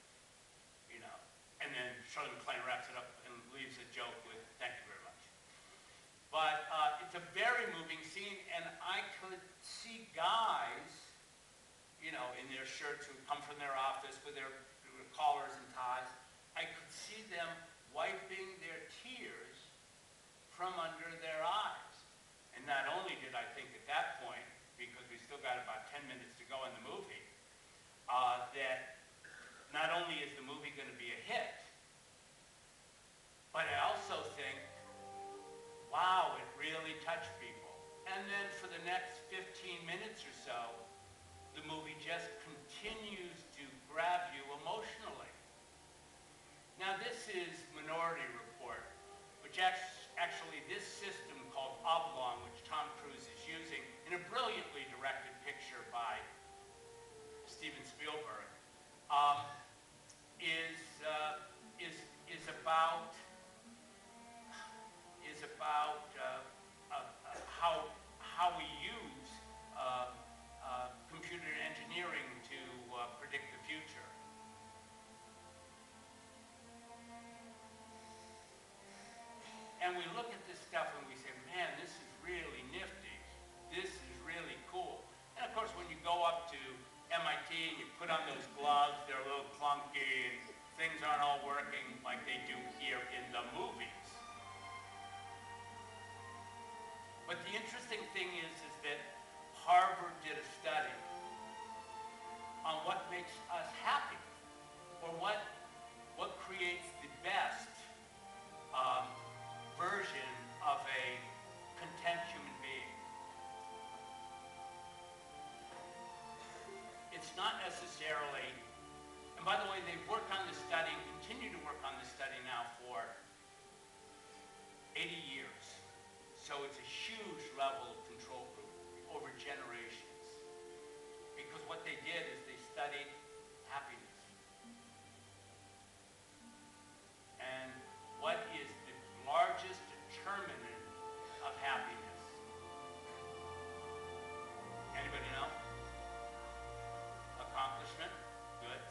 and then Shirley MacLaine wraps it up and leaves a joke with "thank you very much." But it's a very moving scene, and I could see guys, in their shirts who come from their office with their collars and ties. I could see them wiping their tears from from under their eyes. And not only did I think at that point, because we still got about 10 minutes to go in the movie, that not only is the movie going to be a hit, but I also think, wow, it really touched people. And then for the next 15 minutes or so, the movie just continues to grab you emotionally. Now this is Minority Report, which actually this system called Oblong, which Tom Cruise is using in a brilliantly directed picture by Steven Spielberg, is about how we use computer engineering to predict the future. And we look at this stuff and we say, man, this is really nifty. This is really cool. And of course, when you go up to MIT and you put on those gloves, they're a little clunky and things aren't all working like they do here in the movies. But the interesting thing is that Harvard did a study on what makes us happy, or what creates the best version of a content human being. It's not necessarily, and by the way, they've worked on this study and continue to work on this study now for 80 years. So it's a huge level of control group over generations. Because what they did is they studied happiness. And what is the largest determinant of happiness? Anybody know? Accomplishment? Good.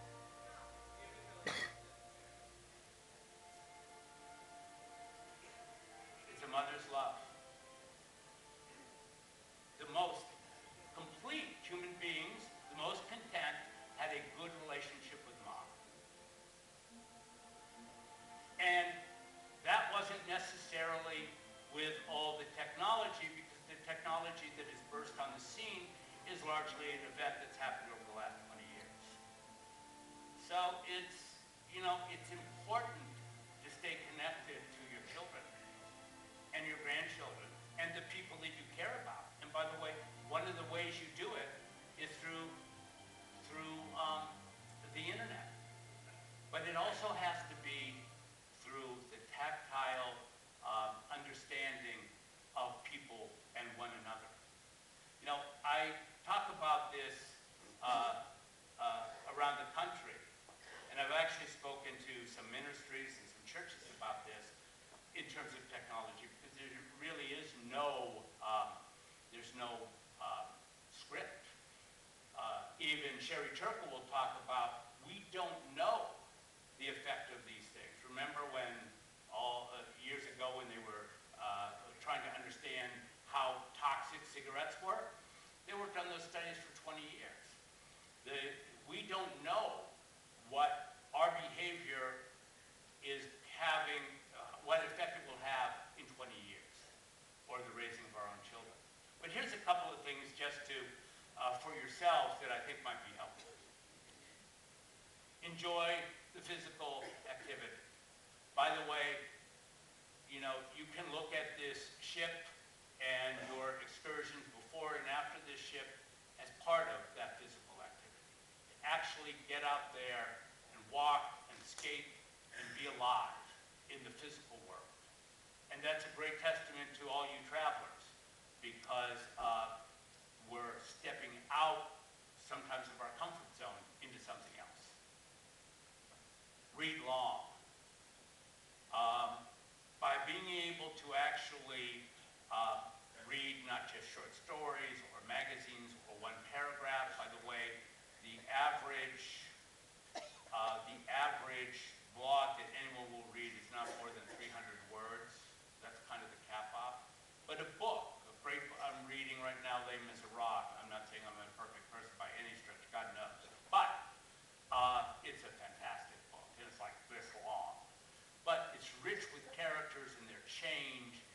It's a mother's love. The most complete human beings, the most content, had a good relationship with mom. And that wasn't necessarily with all the technology, because the technology that has burst on the scene is largely an event that's happened over the last 20 years. So it's, it's important to stay connected to your children and your grandchildren and the people that you care about. And by the way, one of the ways you do it is through the internet. But it also has to be through the tactile understanding of people and one another. I talk about this around the country, and I've actually spoken to some ministries and some churches about this in terms of technology, because there really is no script. Even Sherry Turkle will talk about, we don't know the effect of these things. Remember when years ago when they were trying to understand how toxic cigarettes were? They worked on those studies for 20 years. We don't know what our behavior is having, what effect it will have in 20 years, or the raising of our own children. But here's a couple of things just to, for yourselves, that I think might be helpful. Enjoy the physical activity. By the way, you can look at this ship and your excursions before and after this ship as part of that physical activity. Actually get out there and walk and skate and be alive in the physical world. And that's a great testament to all you travelers, because we're stepping out sometimes of our comfort zone into something else. Read long. By being able to actually read not just short stories or magazines or one paragraph, by the way, the average blog that anyone will read is not more than 300 words. That's kind of the cap off. But a book, a great book I'm reading right now, Lame as a Rock. I'm not saying I'm a perfect person by any stretch, God knows. But it's a fantastic book, and it's like this long. But it's rich with characters and their change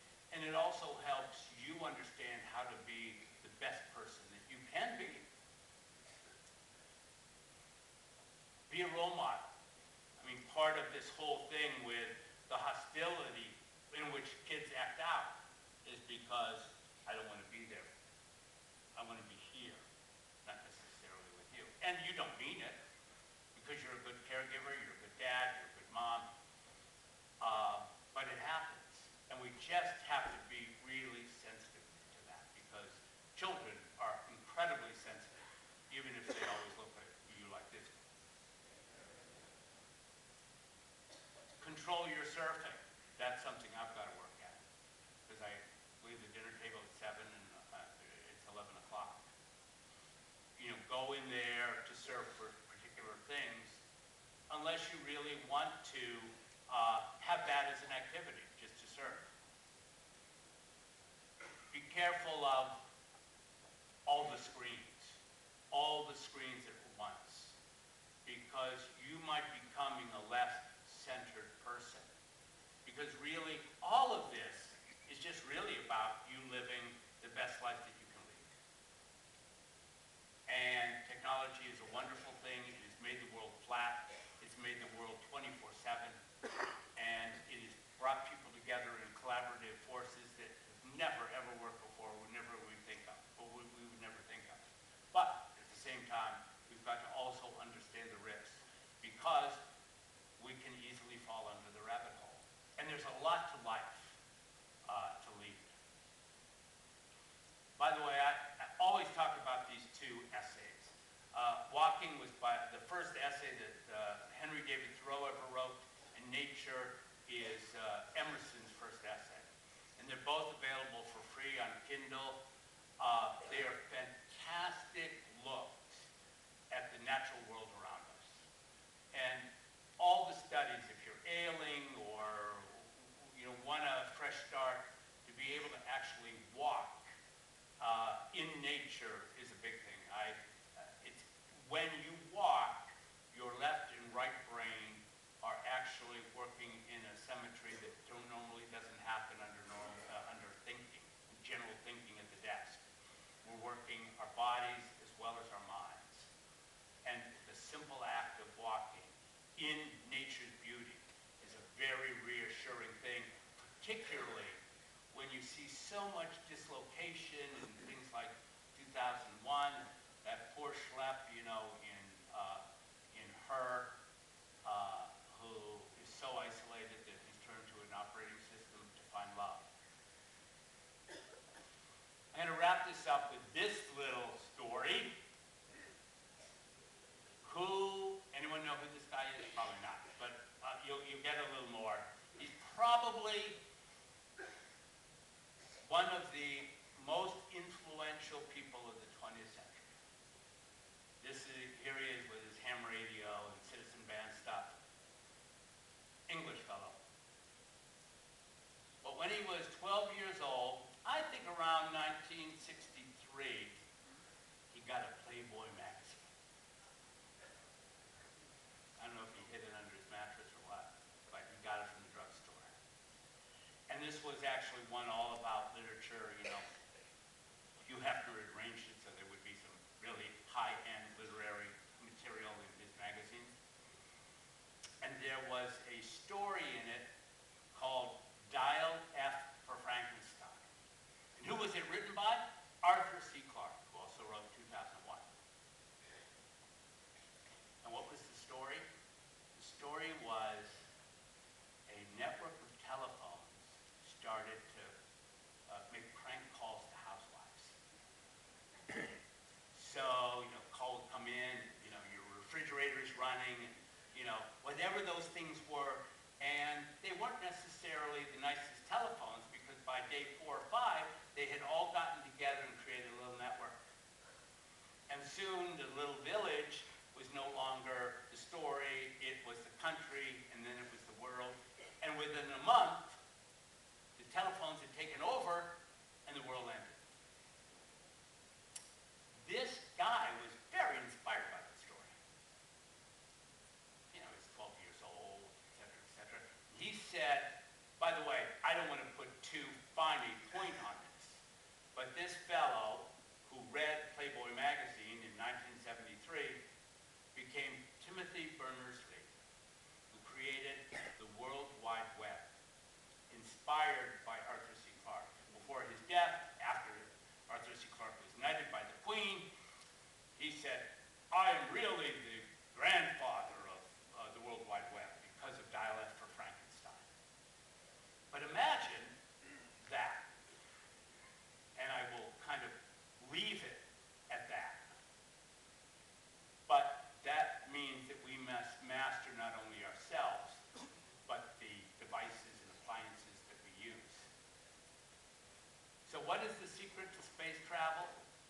be a role model. I mean, part of this whole thing with the hostility in which kids act out is because I don't want to be there. I want to be here, not necessarily with you. And you don't mean it, because you're a good caregiver, you're a good dad, you're a good mom. But it happens. And we just have to be really sensitive to that, because children are incredibly sensitive, even if they always look at you like this. Control your surfing. That's something I've got to work at, because I leave the dinner table at 7 and it's 11 o'clock. You know, go in there to surf for particular things, unless you really want to have that as an activity, just to surf. Be careful of all the screens at once, because you might be becoming a less centered person. Because really, all of this is just really about you living the best life that you can lead. And technology is a wonderful thing. It has made the world flat. It's made the world 24/7. And it has brought people together in collaborative forces that have never, ever worked before, we would never think of. But at the same time, we've got to also understand the risks, because we can easily fall under the rabbit hole. And there's a lot to life to lead. By the way, I always talk about these two essays. Walking was the first essay that Henry David Thoreau ever wrote, and Nature is Emerson's first essay. And they're both available for free on Kindle. They are fantastic looks at the natural world around us. And all the studies, if you're ailing or want a fresh start, to be able to actually walk in nature is a big thing. When you walk, your left and right brain are actually working in a symmetry that normally doesn't happen under thinking, general thinking at the desk. We're working our bodies as well as our minds. And the simple act of walking in nature's beauty is a very reassuring thing, particularly when you see so much dislocation and things like 2001, that poor schlep, in her, who is so isolated that he's turned to an operating system to find love. I'm going to wrap this up with this little story. Anyone know who this guy is? Probably not, but you'll get a little more. He's probably one of the most influential people of the 20th century. Here he is with his ham radio and citizen band stuff. English fellow. But when he was 12 years old, I think around 1963, he got a Playboy magazine. I don't know if he hid it under his mattress or what, but he got it from the drugstore. And this was actually one all about literature, You have to arrange it so there would be some really high-end literary material in his magazine. And there was a story in it called Dial F for Frankenstein. And who was it written by? Arthur C. Clarke, who also wrote 2001. And what was the story? The story was a network of telephones started to make prank calls to housewives. So, call would come in, your refrigerator's running, whatever those things were. And they weren't necessarily the nicest telephones, because by day 4 or 5, they had all gotten together and created a little network. And soon the little village was no longer the story, it was the country, and then it was the world. And within a month, the telephones had taken over, and the world ended. This guy was very inspired by that story. He's 12 years old, et cetera, et cetera. He said, by the way, I don't want to put too fine a point on this, but this fellow who read Playboy magazine in 1973 became Timothy Berners-Lee, who created the World Wide Web, inspired by Arthur C. Clarke. Before his death, after Arthur C. Clarke was knighted by the Queen, he said, I am really the grandfather of the World Wide Web because of Dial F for Frankenstein. But imagine that, and I will kind of leave it at that. But that means that we must master not only ourselves, but the devices and appliances that we use. So what is the secret to space travel?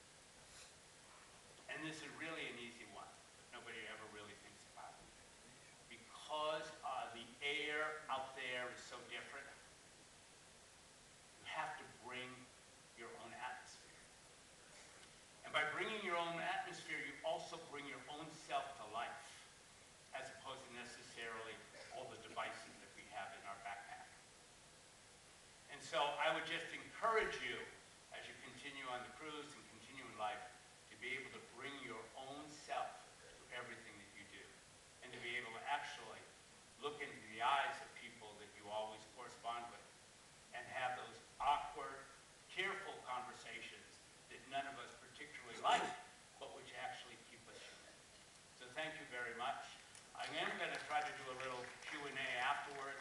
And this is really an easy one. Nobody ever really thinks about it. Because the air out there is so different, you have to bring your own atmosphere. And by bringing your own atmosphere, you also bring your own self to life, as opposed to necessarily all the devices that we have in our backpack. And so I would just encourage you, as you continue on the cruise and continue in life, to be able to bring your own self to everything that you do, and to be able to actually look into the eyes of people that you always correspond with, and have those awkward, tearful conversations that none of us particularly like, but which actually keep us human. So thank you very much. I am going to try to do a little Q&A afterwards.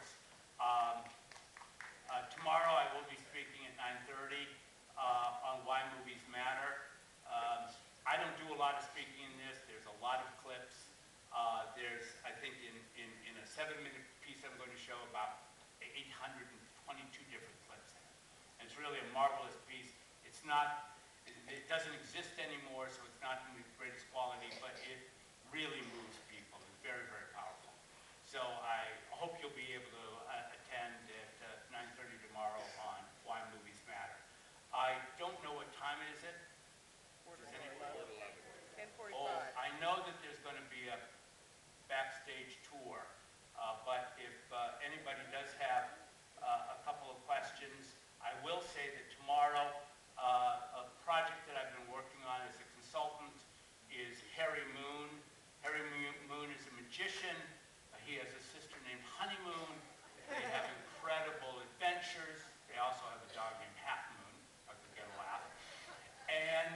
Tomorrow I will be speaking at 9:30 on why movies matter. I don't do a lot of speaking in this. There's a lot of clips. There's, I think, in a 7-minute piece I'm going to show about 822 different clips in it. And it's really a marvelous piece. It's not, it doesn't exist anymore, so it's not in the greatest quality, but it really moves people. It's very, very powerful. So I hope you'll be able to attend at 9:30 tomorrow on why movies matter. I don't know what time it is. Does anybody? 10:45. Oh, I know that there's going to be a backstage tour, but if anybody does have a couple of questions, I will say that tomorrow a project that I've been working on as a consultant is Harry Moon. Harry Moon is a magician. He has a sister named Honeymoon. They have incredible adventures. They also have a dog named Half Moon. I could get a laugh. And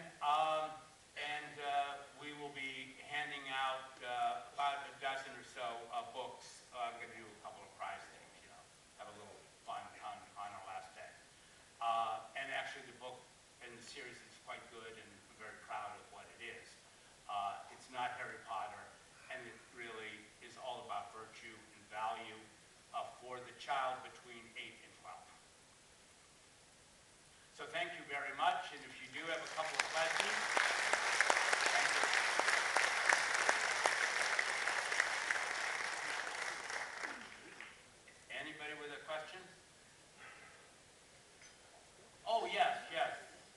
we will be handing out about a dozen or so books. I'm going to do a couple of prize things, you know, have a little fun on our last day. And actually the book and the series is quite good, and I'm very proud of what it is. It's not Harry Potter, and it really is all about virtue and value for the child between 8 and 12. So thank you very much, and if you do have a couple of questions, thank you. Anybody with a question? Oh, yes, yes.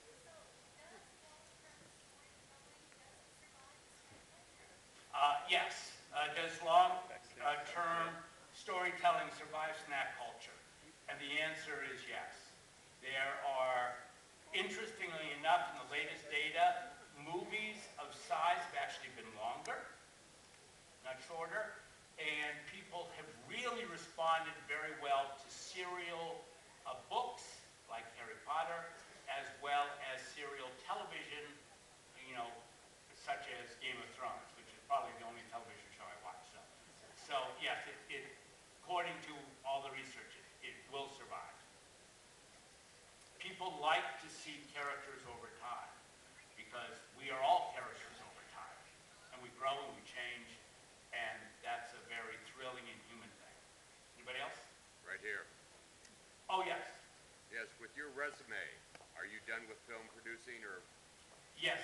Yes. Does long-term storytelling survive snack culture? And the answer is yes. There are, interestingly enough, in the latest data, movies of size have actually been longer, not shorter, and people have really responded very well to serial books like Harry Potter, as well as serial television, you know, such as Game of Thrones, which is probably the only television show I watch. So yes, according to all the research, it will survive. People like to see characters over time, because we are all characters over time, and we grow and we change, and that's a very thrilling and human thing. Anybody else? Right here. Oh, yes. Yes, with your resume, are you done with film producing, or? Yes,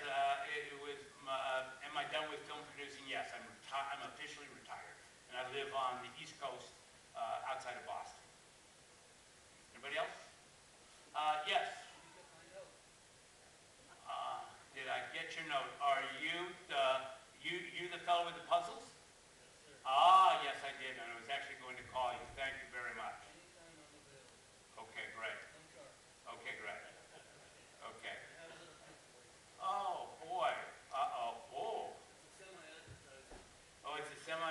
am I done with film producing? Yes, I'm officially retired, and I live on the East Coast outside of Boston. Anybody else? Yes. Did I get your note? Are you the fellow with the puzzles? Ah, yes, I did, and I was actually going to call you. Thank you very much. Okay, great. Okay, great. Okay. Oh, boy. Uh-oh. Oh. Oh, it's a semi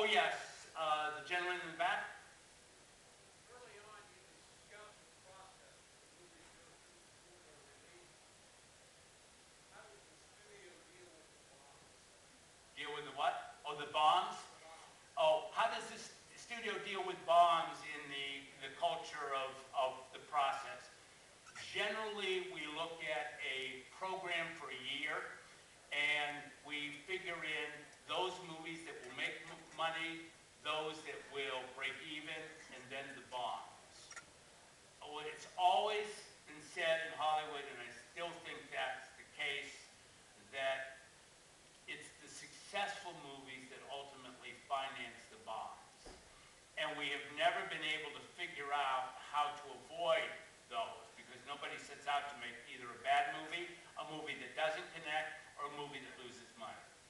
Oh, yes, the gentleman in the back? Early on, you discussed the process for the movies go through before they're released. How does the studio deal with the bombs? Deal with the what? Oh, the bombs? Bombs. Oh, how does this studio deal with bombs in the culture of the process? Generally, we look at a program for a year, and we figure in those movies that will make money, those that will break even, and then the bombs. Oh, it's always been said in Hollywood, and I still think that's the case, that it's the successful movies that ultimately finance the bombs. And we have never been able to figure out how to avoid those, because nobody sets out to make either a bad movie, a movie that doesn't connect, or a movie that loses money.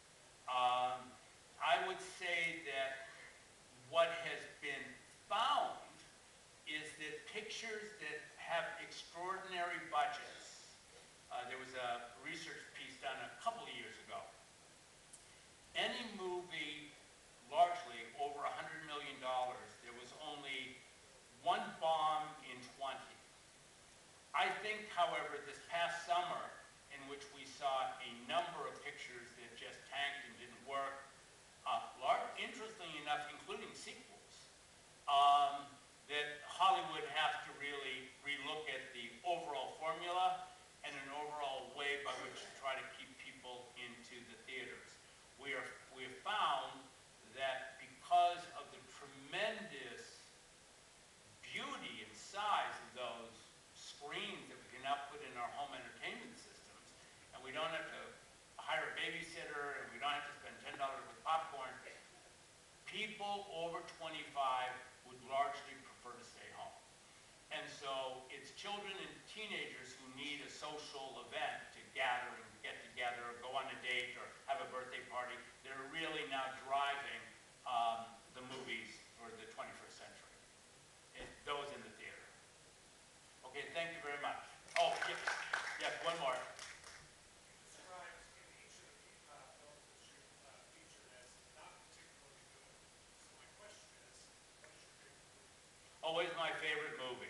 I would say that what has been found is that pictures that have extraordinary budgets, there was a research piece done a couple of years ago. Any movie largely over $100 million, there was only one bomb in 20. I think, however, this past summer, in which we saw a number of pictures that just tanked and didn't work, interestingly enough, including sequels, that Hollywood has to really relook at the overall formula and an overall way by which to try to keep people into the theaters. We have found that because of the tremendous beauty and size of those screens that we can now put in our home entertainment systems, and we don't have to hire a babysitter, and we don't have to spend $10 with popcorn, people over 25 would largely prefer to stay home. And so it's children and teenagers who need a social event to gather and get together, or go on a date, or have a birthday party, that are really now driving the movies for the 21st century. Those in the theater. Okay, thank you very much. Oh, yes, yes, one more. Describes in each of the films that you featured as not particularly good. So my question is, what is your favorite movie? Oh, what is my favorite movie?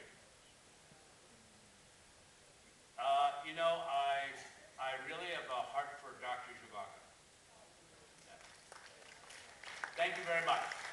You know, I really have a heart for Dr. Zhivago. Yeah. Thank you very much.